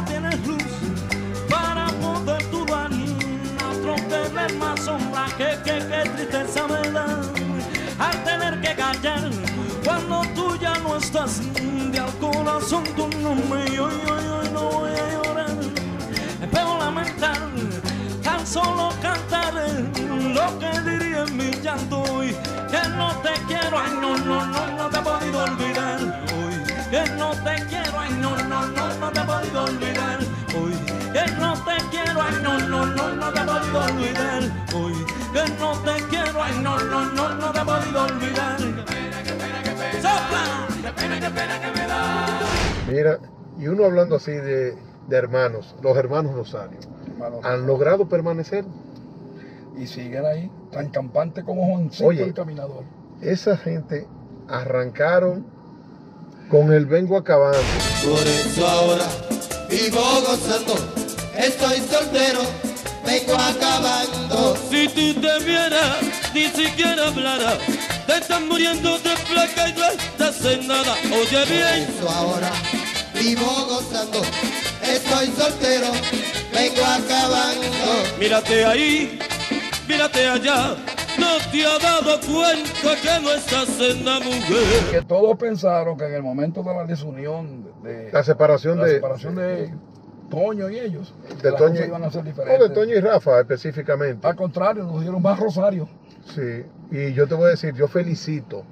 [SPEAKER 4] no tienes luz para poder tú dar a otro tener más sombra que tristeza me da al tener que callar cuando tú ya no estás de al corazón tu nombre y hoy no voy a llorar, pero lamentar, tan solo cantar lo que diría en mi llanto hoy, que no te quiero, ay no te he podido olvidar hoy, que no te quiero, ay no te he podido olvidar hoy, que no te quiero, ay no te he podido olvidar hoy, que no te quiero, ay no te he podido olvidar. ¡Sopla! ¡Qué pena que me da!
[SPEAKER 1] Mira, y uno hablando así de hermanos, los hermanos Rosario, ¿han logrado permanecer?
[SPEAKER 2] Y siguen ahí, tan campante como Juancito el Caminador.
[SPEAKER 1] Esa gente arrancaron con el vengo acabando.
[SPEAKER 17] Por eso ahora vivo gozando, estoy soltero, vengo acabando.
[SPEAKER 4] Si tú te vieras, ni siquiera hablaras, te estás muriendo de placa y no estás en nada. Oye bien.
[SPEAKER 17] Por eso ahora vivo gozando, estoy soltero, vengo acabando.
[SPEAKER 4] Mírate ahí, mírate allá, no te has dado cuenta que no estás en la mujer.
[SPEAKER 2] Que todos pensaron que en el momento de la desunión, de
[SPEAKER 1] la separación
[SPEAKER 2] de Toño y ellos,
[SPEAKER 1] de Toño,
[SPEAKER 2] iban a ser diferentes.
[SPEAKER 1] No, de Toño y Rafa específicamente.
[SPEAKER 2] Al contrario, nos dieron más Rosario.
[SPEAKER 1] Sí, y yo te voy a decir, yo felicito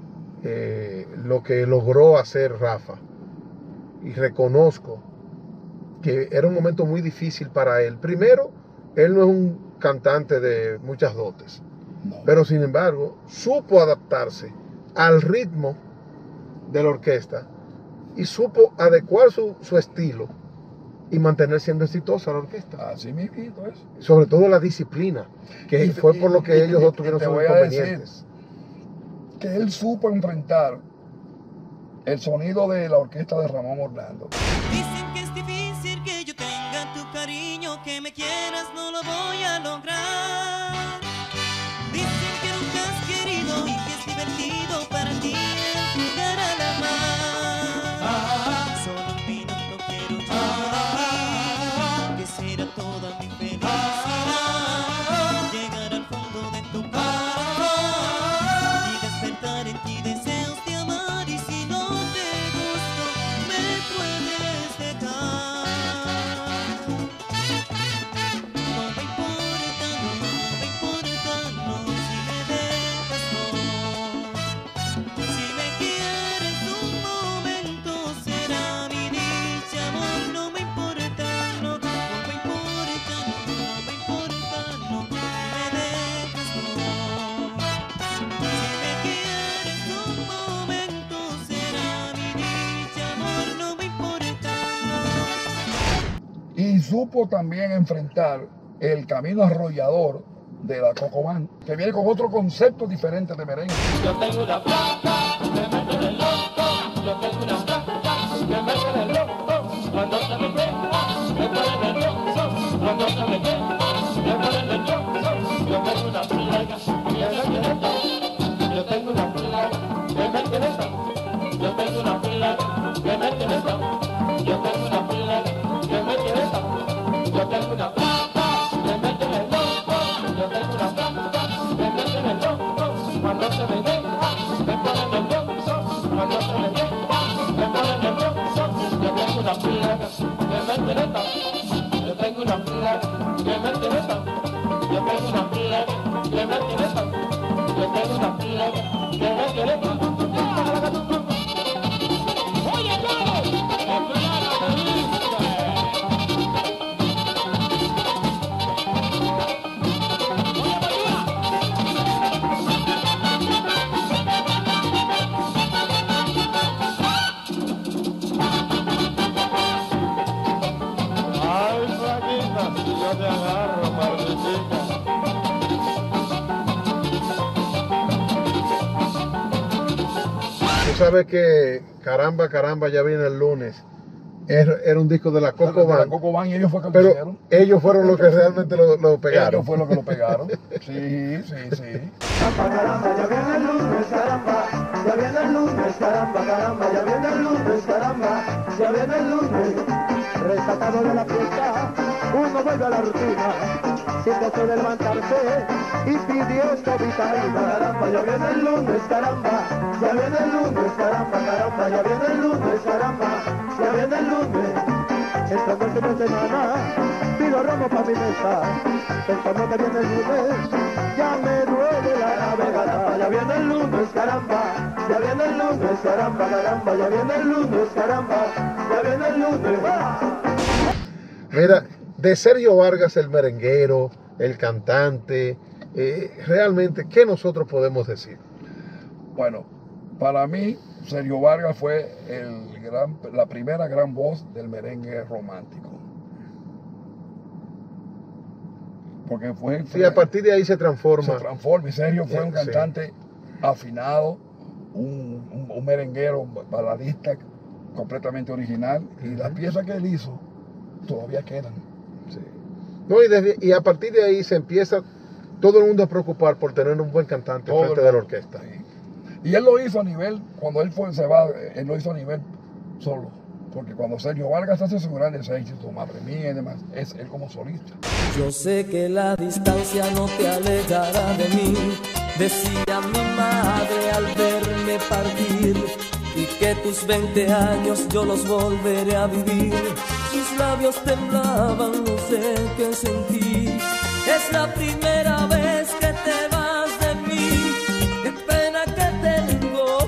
[SPEAKER 1] lo que logró hacer Rafa y reconozco que era un momento muy difícil para él. Primero, él no es un cantante de muchas dotes, pero sin embargo supo adaptarse al ritmo de la orquesta y supo adecuar su estilo y mantener siendo exitosa la orquesta.
[SPEAKER 2] Así mismo es.
[SPEAKER 1] Sobre todo la disciplina, que fue por lo que ellos tuvieron sus inconvenientes.
[SPEAKER 2] Que él supo enfrentar el sonido de la orquesta de Ramón Orlando.
[SPEAKER 3] Dicen que es difícil que yo tenga tu cariño, que me quieras no lo voy a lograr. Dicen que nunca has querido y que es divertido para ti el jugar a la mar. Solo un vino no quiero yo, que será toda mi felicidad. Llegar al fondo de tu corazón y despertar en ti deseos de amar, y si no te gusto me puedes dejar. No me importa, no, si me dejas no. Si me quieres un momento será mi dicha, amor. No me importa, no me importa, no, si me dejas no. Si me quieres un momento será mi dicha, amor. No me importa, no.
[SPEAKER 2] Y supo también enfrentar el camino arrollador de la Cocobán, que viene con otro concepto diferente de merengue.
[SPEAKER 4] Yo tengo una plata que me tiene loco, yo tengo una plata que me tiene loco, cuando se me queda, me pone nervioso, cuando se me queda, me pone nervioso. Yo tengo una plaga que me tiene loco, yo tengo una plaga que me tiene loco, yo tengo una plaga que me tiene loco, yo tengo una plaga que me tiene loco, yo tengo una plata que me tiene loco, yo tengo una plata que me tiene loco, cuando se me deja, me pone nervioso, cuando se me deja, me pone nervioso. Yo tengo una plaga que me tiene loco, yo tengo una plaga que me tiene loco, yo tengo una plaga que me tiene loco, yo tengo una plaga que me tiene loco. Oye, ay, flaquita, si yo te agarro, maldita.
[SPEAKER 1] Tú sabes que Caramba, Caramba ya viene el lunes. Era un disco de la Cocobán.
[SPEAKER 2] Y ellos fue que
[SPEAKER 1] pero
[SPEAKER 2] lo hicieron.
[SPEAKER 1] Ellos fueron los que realmente lo pegaron.
[SPEAKER 2] Ellos fueron los que lo pegaron. Sí.
[SPEAKER 10] Caramba, ya viene el lunes, caramba, ya viene el lunes, caramba, caramba, ya viene el lunes, caramba, ya viene el lunes. rescatado de la fiesta, uno vuelve a la rutina, sin deseo de levantarse y pidiendo vitamina. Caramba, ya viene el lunes, caramba, ya viene el lunes, caramba, caramba, ya viene el lunes, caramba, ya viene el lunes. Entrando el fin de semana, pido romo pa' mi mesa, pensando que viene el lunes, ya me duele la cabeza. Caramba, ya viene el lunes, caramba, ya viene el lunes, caramba, caramba, ya viene el lunes, caramba, ya viene el lunes.
[SPEAKER 1] Mira, de Sergio Vargas, el merenguero, el cantante, realmente, ¿qué nosotros podemos decir?
[SPEAKER 2] Bueno, para mí, Sergio Vargas fue la primera gran voz del merengue romántico. Porque fue...
[SPEAKER 1] Sí, a partir de ahí se transforma.
[SPEAKER 2] Se transforma, y Sergio fue un cantante afinado, un merenguero, baladista, completamente original, y las piezas que él hizo todavía quedan.
[SPEAKER 1] Sí. No, y a partir de ahí se empieza todo el mundo a preocupar por tener un buen cantante frente de la orquesta.
[SPEAKER 2] Sí. Y él lo hizo a nivel, cuando él se va, él lo hizo a nivel solo. Porque cuando Sergio Vargas hace su grandes éxitos, Madre Mía y demás, es él como solista.
[SPEAKER 14] Yo sé que la distancia no te alejará de mí, decía mi madre al verme partir, y que tus 20 años yo los volveré a vivir. Sus labios temblaban, no sé qué sentir. Es la primera vez que te vas de mí, qué pena que tengo.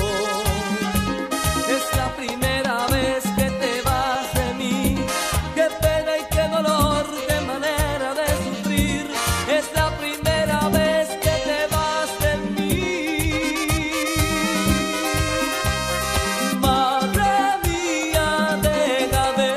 [SPEAKER 14] Es la primera vez que te vas de mí, qué pena y qué dolor, qué manera de sufrir. Es la primera vez que te vas de mí. Madre mía, deja de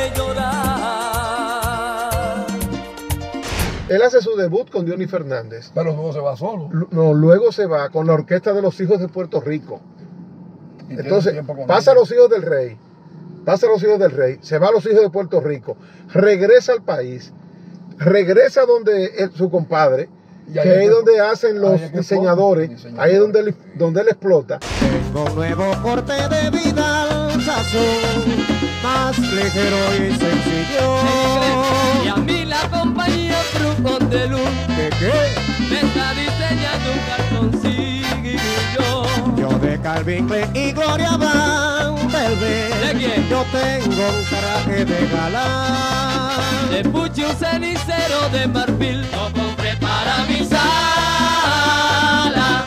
[SPEAKER 14] llorar.
[SPEAKER 1] Él hace su debut con Dionis Fernández.
[SPEAKER 2] Pero luego se va solo.
[SPEAKER 1] No, luego se va con la Orquesta de los Hijos de Puerto Rico. Entonces, pasa a los Hijos del Rey, se va a los Hijos de Puerto Rico, regresa al país, regresa donde su compadre, que es donde hacen los diseñadores, ahí es donde él explota.
[SPEAKER 10] Tengo un nuevo corte de vida al sazón, más ligero y sencillo.
[SPEAKER 14] Y a mí la compañía Frucos de Luz,
[SPEAKER 10] ¿Qué?
[SPEAKER 14] me está diseñando un calzoncillo.
[SPEAKER 10] Yo de Calvin Klein y Gloria Vanderbilt.
[SPEAKER 14] ¿De quién?
[SPEAKER 10] Yo tengo un traje de galán.
[SPEAKER 14] De Pucci un cenicero de marfil, lo compré para mi sala.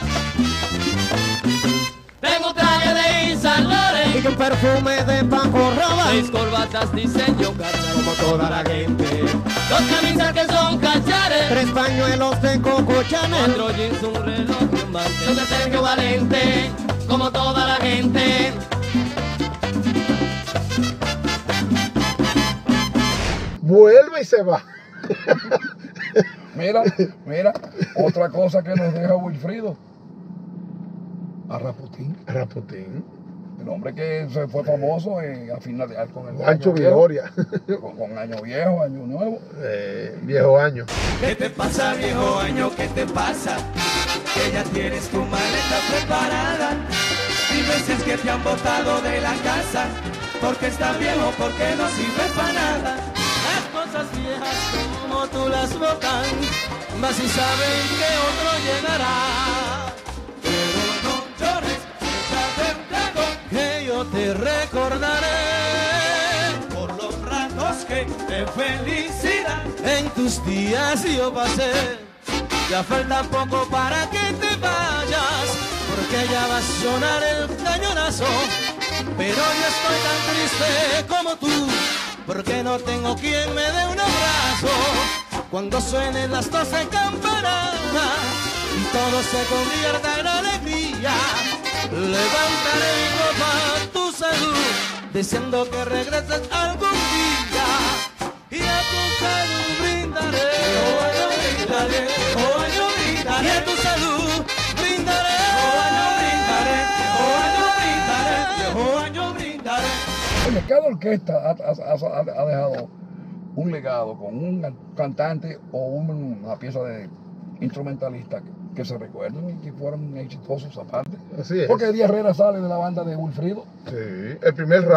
[SPEAKER 14] Tengo un traje de Yves Saint Laurent
[SPEAKER 10] Y un perfume de Paco Rabanne.
[SPEAKER 14] 6 corbatas diseño carnal,
[SPEAKER 10] Como toda la gente.
[SPEAKER 14] 2 camisas que son cachares,
[SPEAKER 10] 3 pañuelos de Coco Chanel.
[SPEAKER 14] 4 jeans, un reloj y un mantel. Yo de Sergio Valente, como toda la gente.
[SPEAKER 1] Vuelve y se va.
[SPEAKER 2] Mira, otra cosa que nos deja Wilfrido. A Raputín. El hombre que se fue famoso a final de con el
[SPEAKER 1] Ancho
[SPEAKER 2] Año Viejo,
[SPEAKER 1] Viloria.
[SPEAKER 2] con Año Viejo, Año Nuevo.
[SPEAKER 1] Viejo año.
[SPEAKER 6] ¿Qué te pasa, viejo año? ¿Qué te pasa? Que ya tienes tu maleta preparada. Dime si es que te han botado de la casa, porque está viejo, porque no sirve para nada.
[SPEAKER 14] Las cosas viejas como tú las botan, más si saben que otro llegará.
[SPEAKER 6] Pero no llores, échate un trago,
[SPEAKER 14] Que yo te recordaré
[SPEAKER 6] por los ratos que de felicidad
[SPEAKER 14] en tus días yo pasé. Ya falta poco para que te vayas, porque ya va a sonar el cañonazo. Pero yo estoy tan triste como tú, porque no tengo quien me dé un abrazo. Cuando suenen las 12 campanadas y todo se convierta en alegría, levantaré mi copa a tu salud, deseando que regreses algún día. Y a tu salud brindaré,
[SPEAKER 6] oh año brindaré, oh año brindaré,
[SPEAKER 14] y a tu salud brindaré,
[SPEAKER 6] oh año brindaré, oh año brindaré, oh año brindaré.
[SPEAKER 2] Oye, cada orquesta ha dejado un legado con un cantante o una pieza de instrumentalista que se recuerden y que fueron exitosos aparte.
[SPEAKER 1] Así es.
[SPEAKER 2] Porque Eddie Herrera sale de la banda de Wilfrido.
[SPEAKER 1] Sí, el primer rap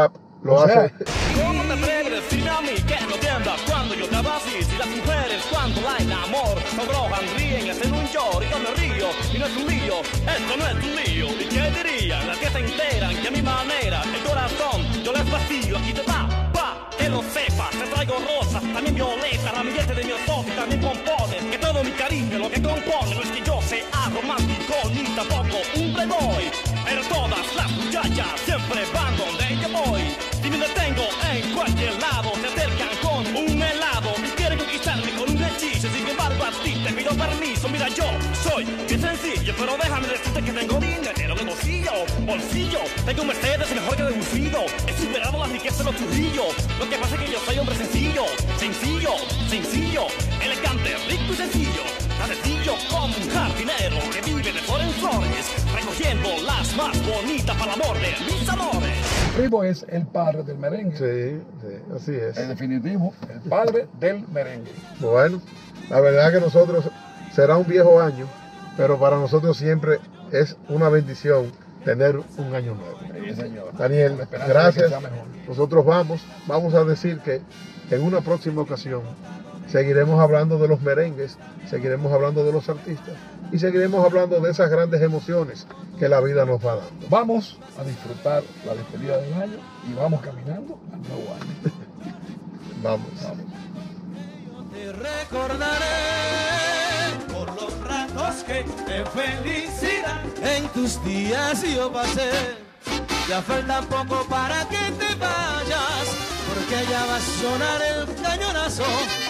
[SPEAKER 1] lo hace.
[SPEAKER 14] ¿Cómo te atreves a decirme a mí que no entiendas cuando yo te hablo así? Si las mujeres cuando la enamor sonrojan, ríen, hacen un llor y yo me río. Y no es un lío, esto no es un lío. ¿Y qué dirían las que se enteran que a mi manera el corazón yo les vacío? Aquí te va, que lo sepas. Te traigo rosas, también violetas, ramilletes de mi y también pompones. Que todo mi cariño lo que compone no es que yo sea romántico ni tampoco un playboy. Pero todas las muchachas siempre van donde yo voy. Si me detengo en cualquier lado, se acercan con un helado y quieren conquistarme con un hechizo. Sin embargo a ti te pido permiso. Mira, yo soy bien sencillo, pero déjame decirte que tengo dinero de bolsillo. Tengo un Mercedes mejor que deducido. He superado la riqueza de los churrillos. Lo que pasa es que yo soy hombre sencillo, elegante, rico y sencillo. Tan sencillo como un jardinero que vive de flores en flores, recogiendo las más bonitas para el amor de mis amores.
[SPEAKER 2] Primo es el padre del merengue.
[SPEAKER 1] Sí, así es.
[SPEAKER 2] En definitivo, el padre del merengue.
[SPEAKER 1] Bueno, la verdad que nosotros será un viejo año, pero para nosotros siempre es una bendición tener un año nuevo.
[SPEAKER 2] Sí, señor.
[SPEAKER 1] Daniel, gracias. Nosotros vamos a decir que en una próxima ocasión seguiremos hablando de los merengues, seguiremos hablando de los artistas y seguiremos hablando de esas grandes emociones que la vida nos va dando.
[SPEAKER 2] Vamos a disfrutar la despedida del año y vamos caminando al nuevo año.
[SPEAKER 1] Vamos.
[SPEAKER 6] Te recordaré por los ratos que de felicidad en tus días yo pasé. Ya falta poco para que te vayas, porque ya va a sonar el cañonazo